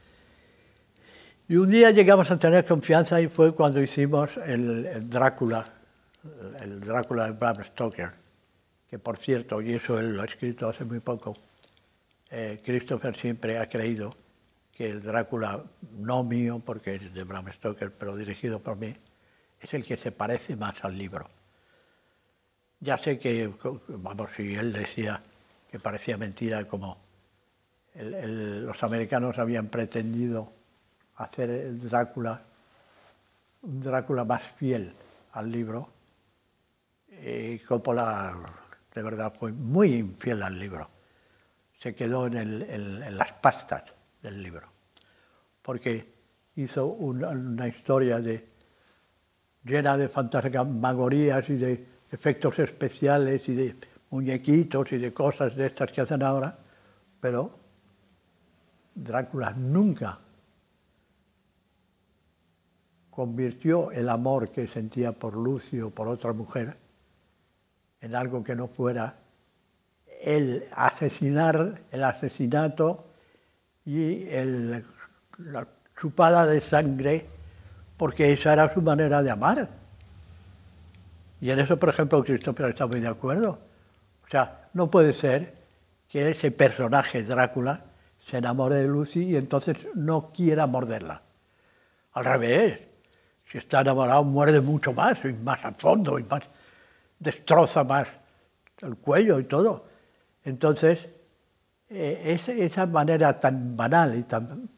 Y un día llegamos a tener confianza y fue cuando hicimos el, el Drácula, el Drácula de Bram Stoker, que por cierto, y eso él lo ha escrito hace muy poco, eh, Christopher siempre ha creído que el Drácula, no mío, porque es de Bram Stoker, pero dirigido por mí, es el que se parece más al libro. Ya sé que, vamos, si él decía que parecía mentira, como el, el, los americanos habían pretendido hacer el Drácula, un Drácula más fiel al libro, y Coppola de verdad fue muy infiel al libro. Se quedó en, el, en, en las pastas del libro, porque hizo una, una historia de, llena de fantasmagorías y de efectos especiales y de muñequitos y de cosas de estas que hacen ahora, pero Drácula nunca convirtió el amor que sentía por Lucy o por otra mujer en algo que no fuera el asesinar, el asesinato y el, la chupada de sangre, porque esa era su manera de amar. Y en eso, por ejemplo, Christopher está muy de acuerdo. O sea, no puede ser que ese personaje, Drácula, se enamore de Lucy y entonces no quiera morderla. Al revés, si está enamorado muerde mucho más, y más a fondo, y más destroza más el cuello y todo. Entonces, eh, esa, esa manera tan banal y tan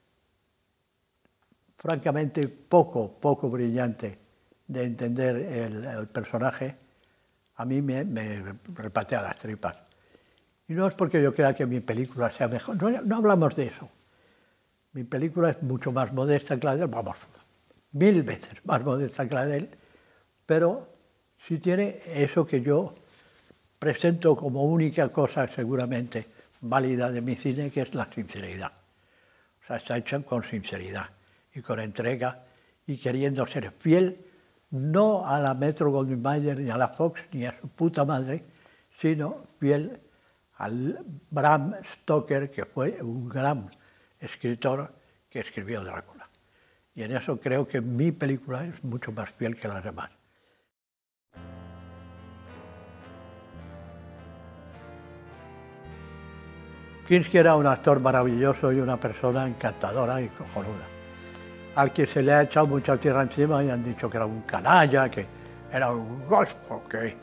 francamente poco, poco brillante de entender el, el personaje, a mí me, me repatea las tripas. Y no es porque yo crea que mi película sea mejor, no, no hablamos de eso. Mi película es mucho más modesta que la de él, vamos, mil veces más modesta que la de él, pero sí tiene eso que yo presento como única cosa seguramente válida de mi cine, que es la sinceridad. O sea, está hecha con sinceridad y con entrega y queriendo ser fiel no a la Metro-Goldwyn-Mayer ni a la Fox ni a su puta madre, sino fiel al Bram Stoker, que fue un gran escritor que escribió Drácula. Y en eso creo que mi película es mucho más fiel que las demás. Kinski era un actor maravilloso y una persona encantadora y cojonuda, al que se le ha echado mucha tierra encima y han dicho que era un canalla, que era un golfo, que...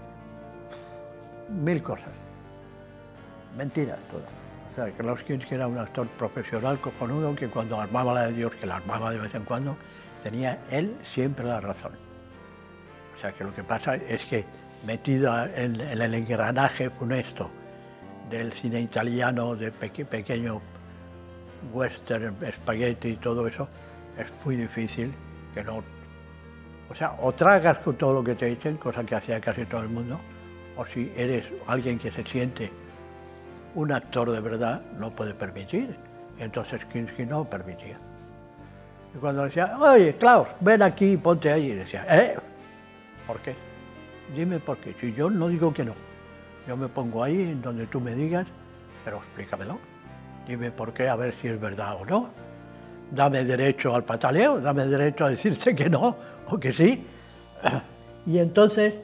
mil cosas. Mentiras todas. O sea, que Klaus Kinski era un actor profesional cojonudo que cuando armaba la de Dios, que la armaba de vez en cuando, tenía él siempre la razón. O sea, que lo que pasa es que metido en, en el engranaje funesto del cine italiano, de peque, pequeño western, spaghetti y todo eso, es muy difícil que no... O sea, o tragas con todo lo que te dicen, cosa que hacía casi todo el mundo, o si eres alguien que se siente un actor de verdad, no puede permitir. Y entonces Kinski no permitía. Y cuando decía, oye, Klaus, ven aquí, ponte ahí, y decía, ¿eh? ¿Por qué? Dime por qué. Si yo no digo que no, yo me pongo ahí en donde tú me digas, pero explícamelo. Dime por qué, a ver si es verdad o no. Dame derecho al pataleo, dame derecho a decirte que no o que sí. Y entonces,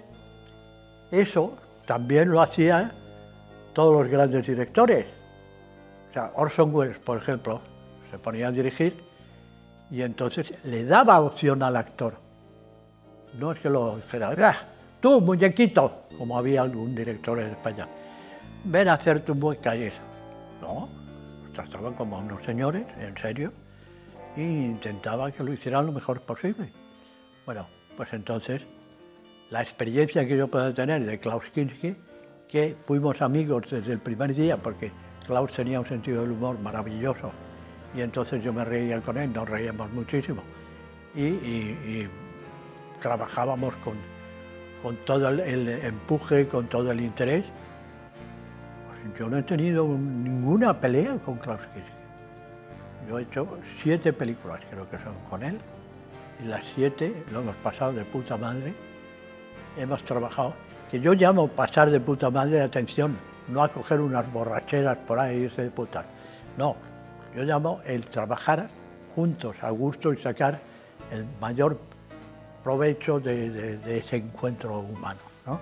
eso también lo hacían todos los grandes directores. O sea, Orson Welles, por ejemplo, se ponía a dirigir y entonces le daba opción al actor. No es que lo dijera, ¡ah! Tú, muñequito, como había algún director en España, ven a hacer tu mueca y eso. No, los trataban como a unos señores, en serio, e intentaban que lo hicieran lo mejor posible. Bueno, pues entonces, la experiencia que yo puedo tener de Klaus Kinski, que fuimos amigos desde el primer día, porque Klaus tenía un sentido del humor maravilloso, y entonces yo me reía con él, nos reíamos muchísimo, y, y, y trabajábamos con, con todo el, el empuje, con todo el interés. Pues yo no he tenido un, ninguna pelea con Klaus Kinski. Yo he hecho siete películas, creo que son con él, y las siete lo hemos pasado de puta madre. Hemos trabajado, que yo llamo pasar de puta madre, atención, no a coger unas borracheras por ahí e irse de putas. No, yo llamo el trabajar juntos, a gusto y sacar el mayor provecho de, de, de ese encuentro humano, ¿no?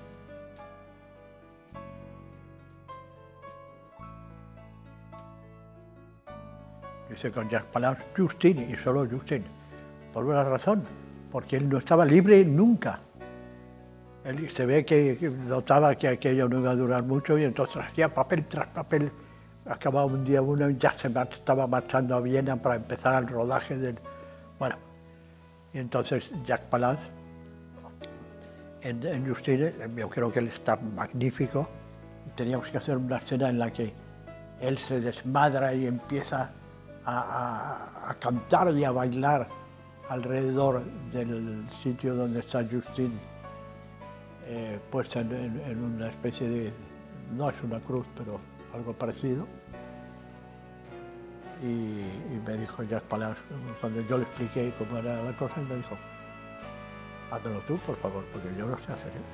Dice con Jacques Palance, Justin y solo Justin, por una razón, porque él no estaba libre nunca. Él se ve que notaba que aquello no iba a durar mucho y entonces hacía papel tras papel. Acababa un día uno y ya se estaba marchando a Viena para empezar el rodaje del... Bueno, y entonces Jacques Palance, en, en Justine, yo creo que él está magnífico. Teníamos que hacer una escena en la que él se desmadra y empieza a, a, a cantar y a bailar alrededor del sitio donde está Justine. Eh, puesta en, en, en una especie de, no es una cruz, pero algo parecido. y, y me dijo Jacques Palas, cuando yo le expliqué cómo era la cosa, y me dijo, házmelo tú, por favor, porque yo no sé hacer eso.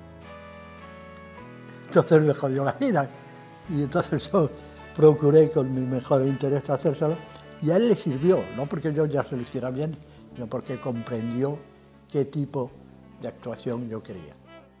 Entonces me jodió la vida, y entonces yo procuré con mi mejor interés hacérselo, y a él le sirvió, no porque yo ya se lo hiciera bien, sino porque comprendió qué tipo de actuación yo quería.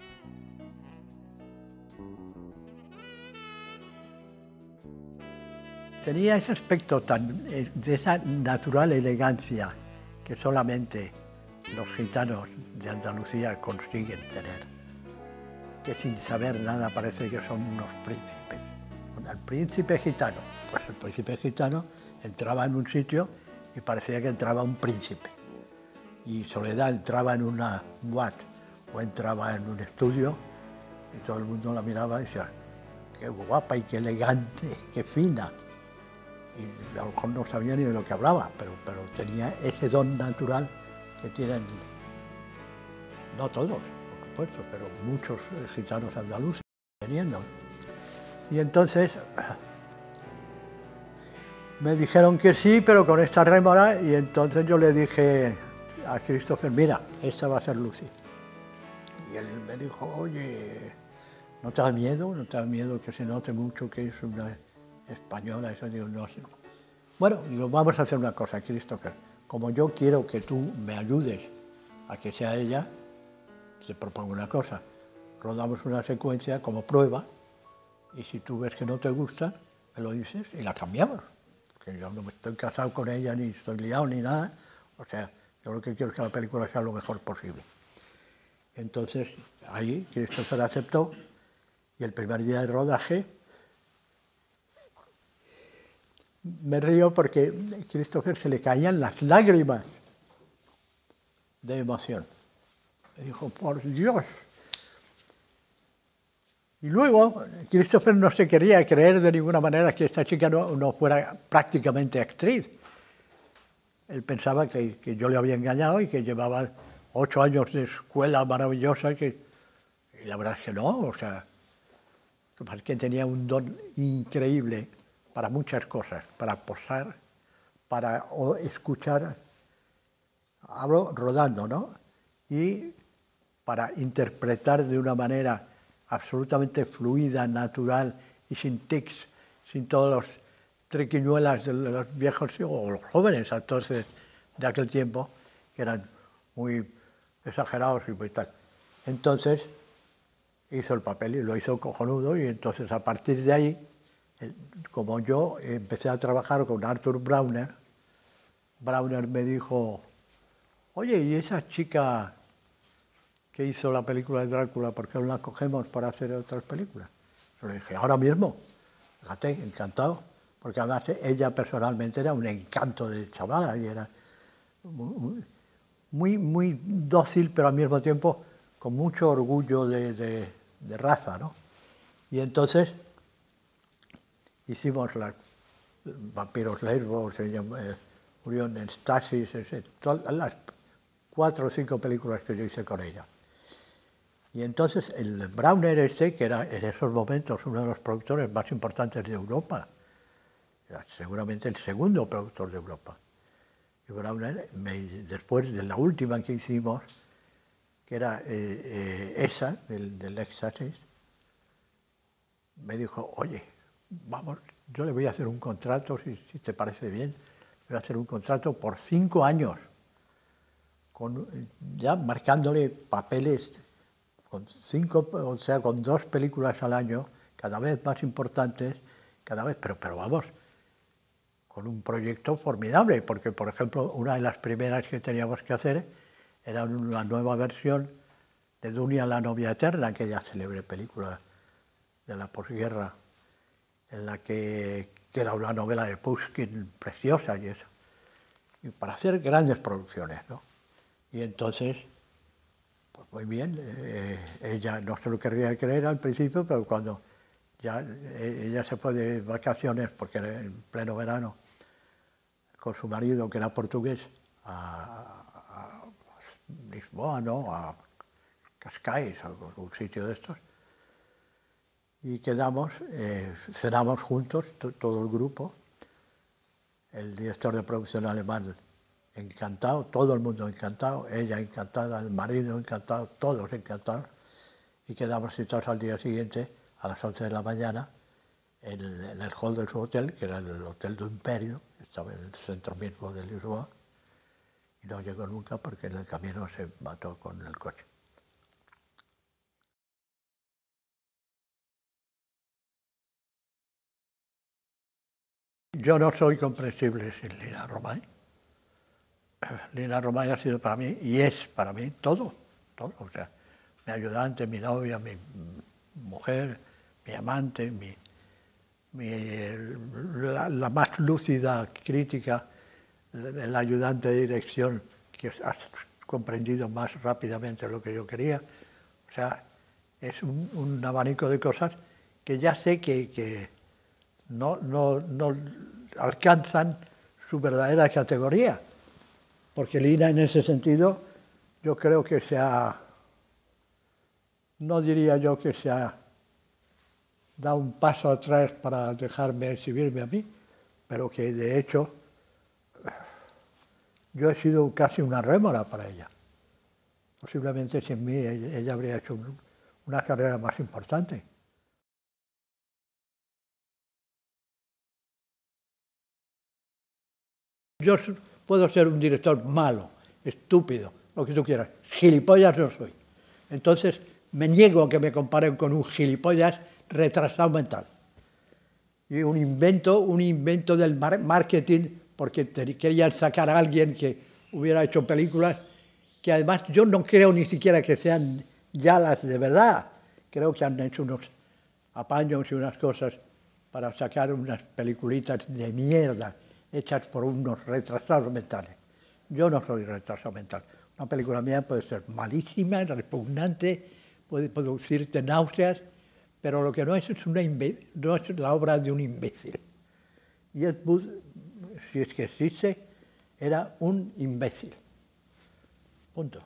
Tenía ese aspecto tan, de esa natural elegancia que solamente los gitanos de Andalucía consiguen tener, que sin saber nada parece que son unos príncipes. Bueno, el príncipe gitano, pues el príncipe gitano entraba en un sitio y parecía que entraba un príncipe. Y Soledad entraba en una boate o entraba en un estudio y todo el mundo la miraba y decía, qué guapa y qué elegante, qué fina. Y a lo mejor no sabía ni de lo que hablaba, pero, pero tenía ese don natural que tienen, no todos, por supuesto, pero muchos gitanos andaluces teniendo. Y entonces me dijeron que sí, pero con esta rémora, y entonces yo le dije a Christopher, mira, esta va a ser Lucy. Y él me dijo, oye, ¿no te da miedo? ¿No te da miedo que se note mucho que es una española? Eso digo, no sé. Bueno, digo, vamos a hacer una cosa, Christopher. Como yo quiero que tú me ayudes a que sea ella, te propongo una cosa. Rodamos una secuencia como prueba y si tú ves que no te gusta, me lo dices y la cambiamos. Porque yo no me estoy casado con ella, ni estoy liado, ni nada. O sea, yo lo que quiero es que la película sea lo mejor posible. Entonces, ahí Christopher aceptó y el primer día de rodaje me río porque a Christopher se le caían las lágrimas de emoción. Me dijo, por Dios. Y luego, Christopher no se quería creer de ninguna manera que esta chica no, no fuera prácticamente actriz. Él pensaba que, que yo le había engañado y que llevaba ocho años de escuela maravillosa, que, y la verdad es que no, o sea, que tenía un don increíble para muchas cosas, para posar, para escuchar, hablo rodando, ¿no? Y para interpretar de una manera absolutamente fluida, natural y sin tics, sin todos los triquiñuelas de los viejos o los jóvenes entonces de aquel tiempo, que eran muy exagerados y muy tal. Entonces hizo el papel y lo hizo cojonudo, y entonces a partir de ahí, como yo empecé a trabajar con Arthur Brauner, Brauner me dijo, oye, ¿y esa chica que hizo la película de Drácula, por qué no la cogemos para hacer otras películas? Yo le dije, ahora mismo, fíjate, encantado, porque además ella personalmente era un encanto de chavala y era muy, muy, muy dócil, pero al mismo tiempo con mucho orgullo de, de, de raza, ¿no? Y entonces hicimos las Vampiros Lesbos, eh, murió en Stasis, todas las cuatro o cinco películas que yo hice con ella. Y entonces el Brauner este, que era en esos momentos uno de los productores más importantes de Europa, era seguramente el segundo productor de Europa. Y Brauner, me, después de la última que hicimos, que era eh, eh, esa, del, del Éxtasis, me dijo, oye, vamos, yo le voy a hacer un contrato, si, si te parece bien, le voy a hacer un contrato por cinco años, con, ya marcándole papeles con cinco, o sea, con dos películas al año, cada vez más importantes, cada vez, pero, pero vamos, con un proyecto formidable, porque, por ejemplo, una de las primeras que teníamos que hacer era una nueva versión de Dunia, la novia eterna, aquella célebre película de la posguerra, en la que, que era una novela de Pushkin preciosa y eso, y para hacer grandes producciones, ¿no? Y entonces, pues muy bien, eh, ella no se lo querría creer al principio, pero cuando ya eh, ella se fue de vacaciones, porque era en pleno verano, con su marido, que era portugués, a, a, a Lisboa, ¿no? A Cascais, a algún sitio de estos, y quedamos, eh, cenamos juntos, todo el grupo, el director de producción alemán encantado, todo el mundo encantado, ella encantada, el marido encantado, todos encantados, y quedamos citados al día siguiente a las once de la mañana en el, en el hall de su hotel, que era el Hotel do Imperio, estaba en el centro mismo de Lisboa, y no llegó nunca porque en el camino se mató con el coche. Yo no soy comprensible sin Lina Romay. Lina Romay ha sido para mí, y es para mí, todo, todo. O sea, mi ayudante, mi novia, mi mujer, mi amante, mi, mi, la, la más lúcida crítica, el ayudante de dirección que has comprendido más rápidamente lo que yo quería. O sea, es un, un abanico de cosas que ya sé que, que no, no, no alcanzan su verdadera categoría, porque Lina en ese sentido yo creo que se ha, no diría yo que se ha dado un paso atrás para dejarme exhibirme a mí, pero que de hecho yo he sido casi una rémora para ella. Posiblemente sin mí ella habría hecho una carrera más importante. Yo puedo ser un director malo, estúpido, lo que tú quieras. Gilipollas no soy. Entonces me niego a que me comparen con un gilipollas retrasado mental. Y un invento, un invento del marketing, porque querían sacar a alguien que hubiera hecho películas que además yo no creo ni siquiera que sean ya las de verdad. Creo que han hecho unos apaños y unas cosas para sacar unas peliculitas de mierda hechas por unos retrasados mentales. Yo no soy retrasado mental. Una película mía puede ser malísima, repugnante, puede producirte náuseas, pero lo que no es es, una no es la obra de un imbécil. Y Ed Wood, si es que existe, era un imbécil. Punto.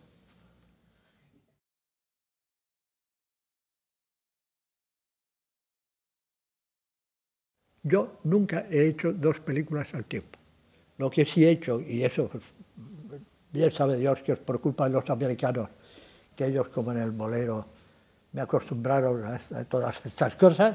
Yo nunca he hecho dos películas al tiempo. Lo que sí he hecho, y eso pues, bien sabe Dios que es por culpa de los americanos, que ellos como en el bolero me acostumbraron a, a todas estas cosas,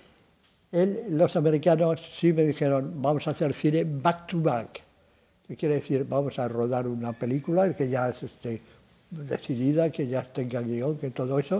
él, los americanos sí me dijeron, vamos a hacer cine back to back, que quiere decir, vamos a rodar una película que ya esté decidida, que ya tenga guión, que todo eso,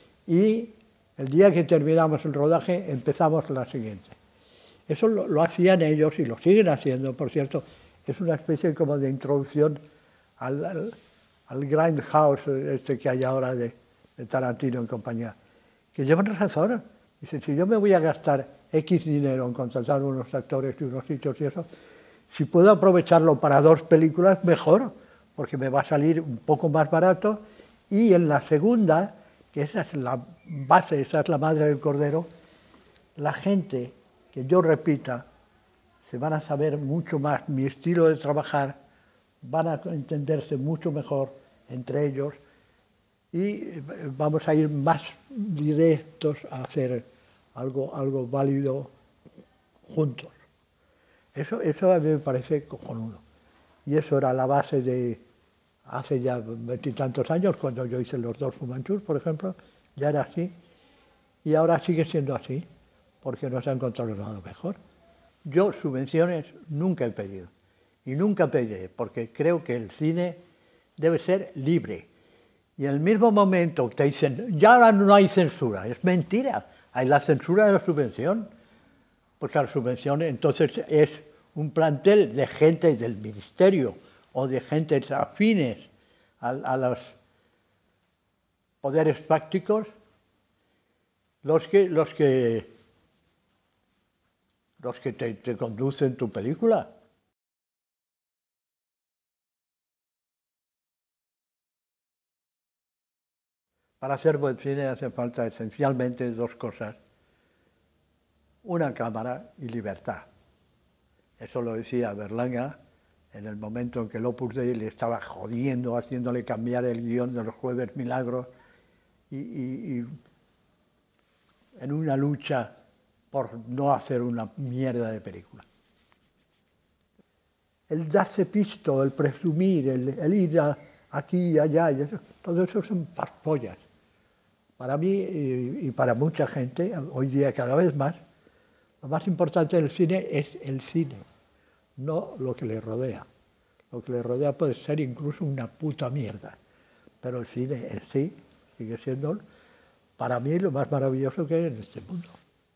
y el día que terminamos el rodaje empezamos la siguiente. Eso lo, lo hacían ellos y lo siguen haciendo, por cierto, es una especie como de introducción al, al, al grindhouse este que hay ahora de, de Tarantino en compañía, que llevan razón. Dicen, si yo me voy a gastar X dinero en contratar unos actores y unos sitios y eso, si puedo aprovecharlo para dos películas, mejor, porque me va a salir un poco más barato, y en la segunda, que esa es la base, esa es la madre del cordero, la gente que yo repita, se van a saber mucho más mi estilo de trabajar, van a entenderse mucho mejor entre ellos y vamos a ir más directos a hacer algo, algo válido juntos. Eso, eso a mí me parece cojonudo. Y eso era la base de hace ya veintitantos años, cuando yo hice Los dos Fumanchus, por ejemplo, ya era así. Y ahora sigue siendo así, porque no se ha encontrado nada mejor. Yo subvenciones nunca he pedido, y nunca pediré, porque creo que el cine debe ser libre. Y en el mismo momento te dicen, ya ahora no hay censura, es mentira, hay la censura de la subvención, porque la subvención entonces es un plantel de gente del ministerio o de gente afines a, a los poderes prácticos, los que, los que, los que te, te conducen tu película. Para hacer buen cine hace falta esencialmente dos cosas, una cámara y libertad. Eso lo decía Berlanga en el momento en que el Opus Dei le estaba jodiendo, haciéndole cambiar el guión de los Jueves Milagros y, y, y en una lucha por no hacer una mierda de película. el darse pisto, el presumir, el, el ir a, aquí y allá, y eso, todo eso son farfollas. Para mí y, y para mucha gente, hoy día cada vez más, lo más importante del cine es el cine, no lo que le rodea. Lo que le rodea puede ser incluso una puta mierda, pero el cine en sí sigue siendo, para mí, lo más maravilloso que hay en este mundo.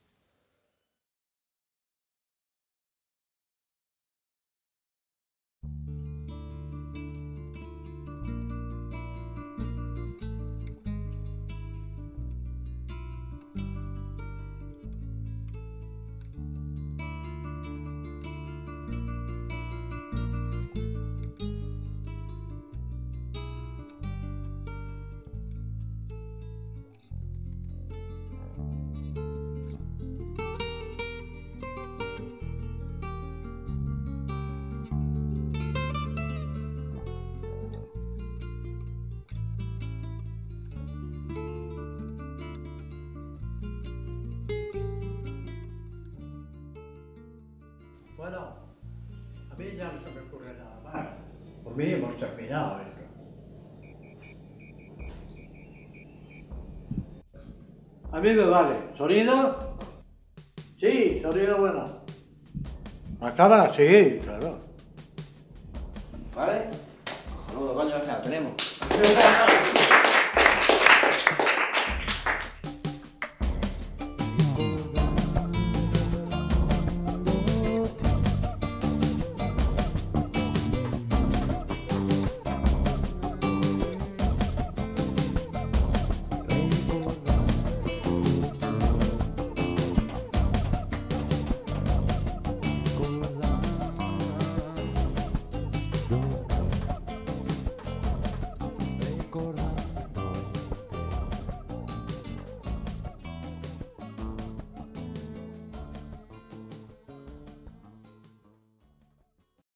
Bueno, a mí ya no se me ocurre nada más. Por mí hemos terminado esto. A mí me vale. ¿Sonido? Sí, sonido bueno. ¿La cámara? Sí, claro. ¿Vale? Saludos, coño, ya tenemos.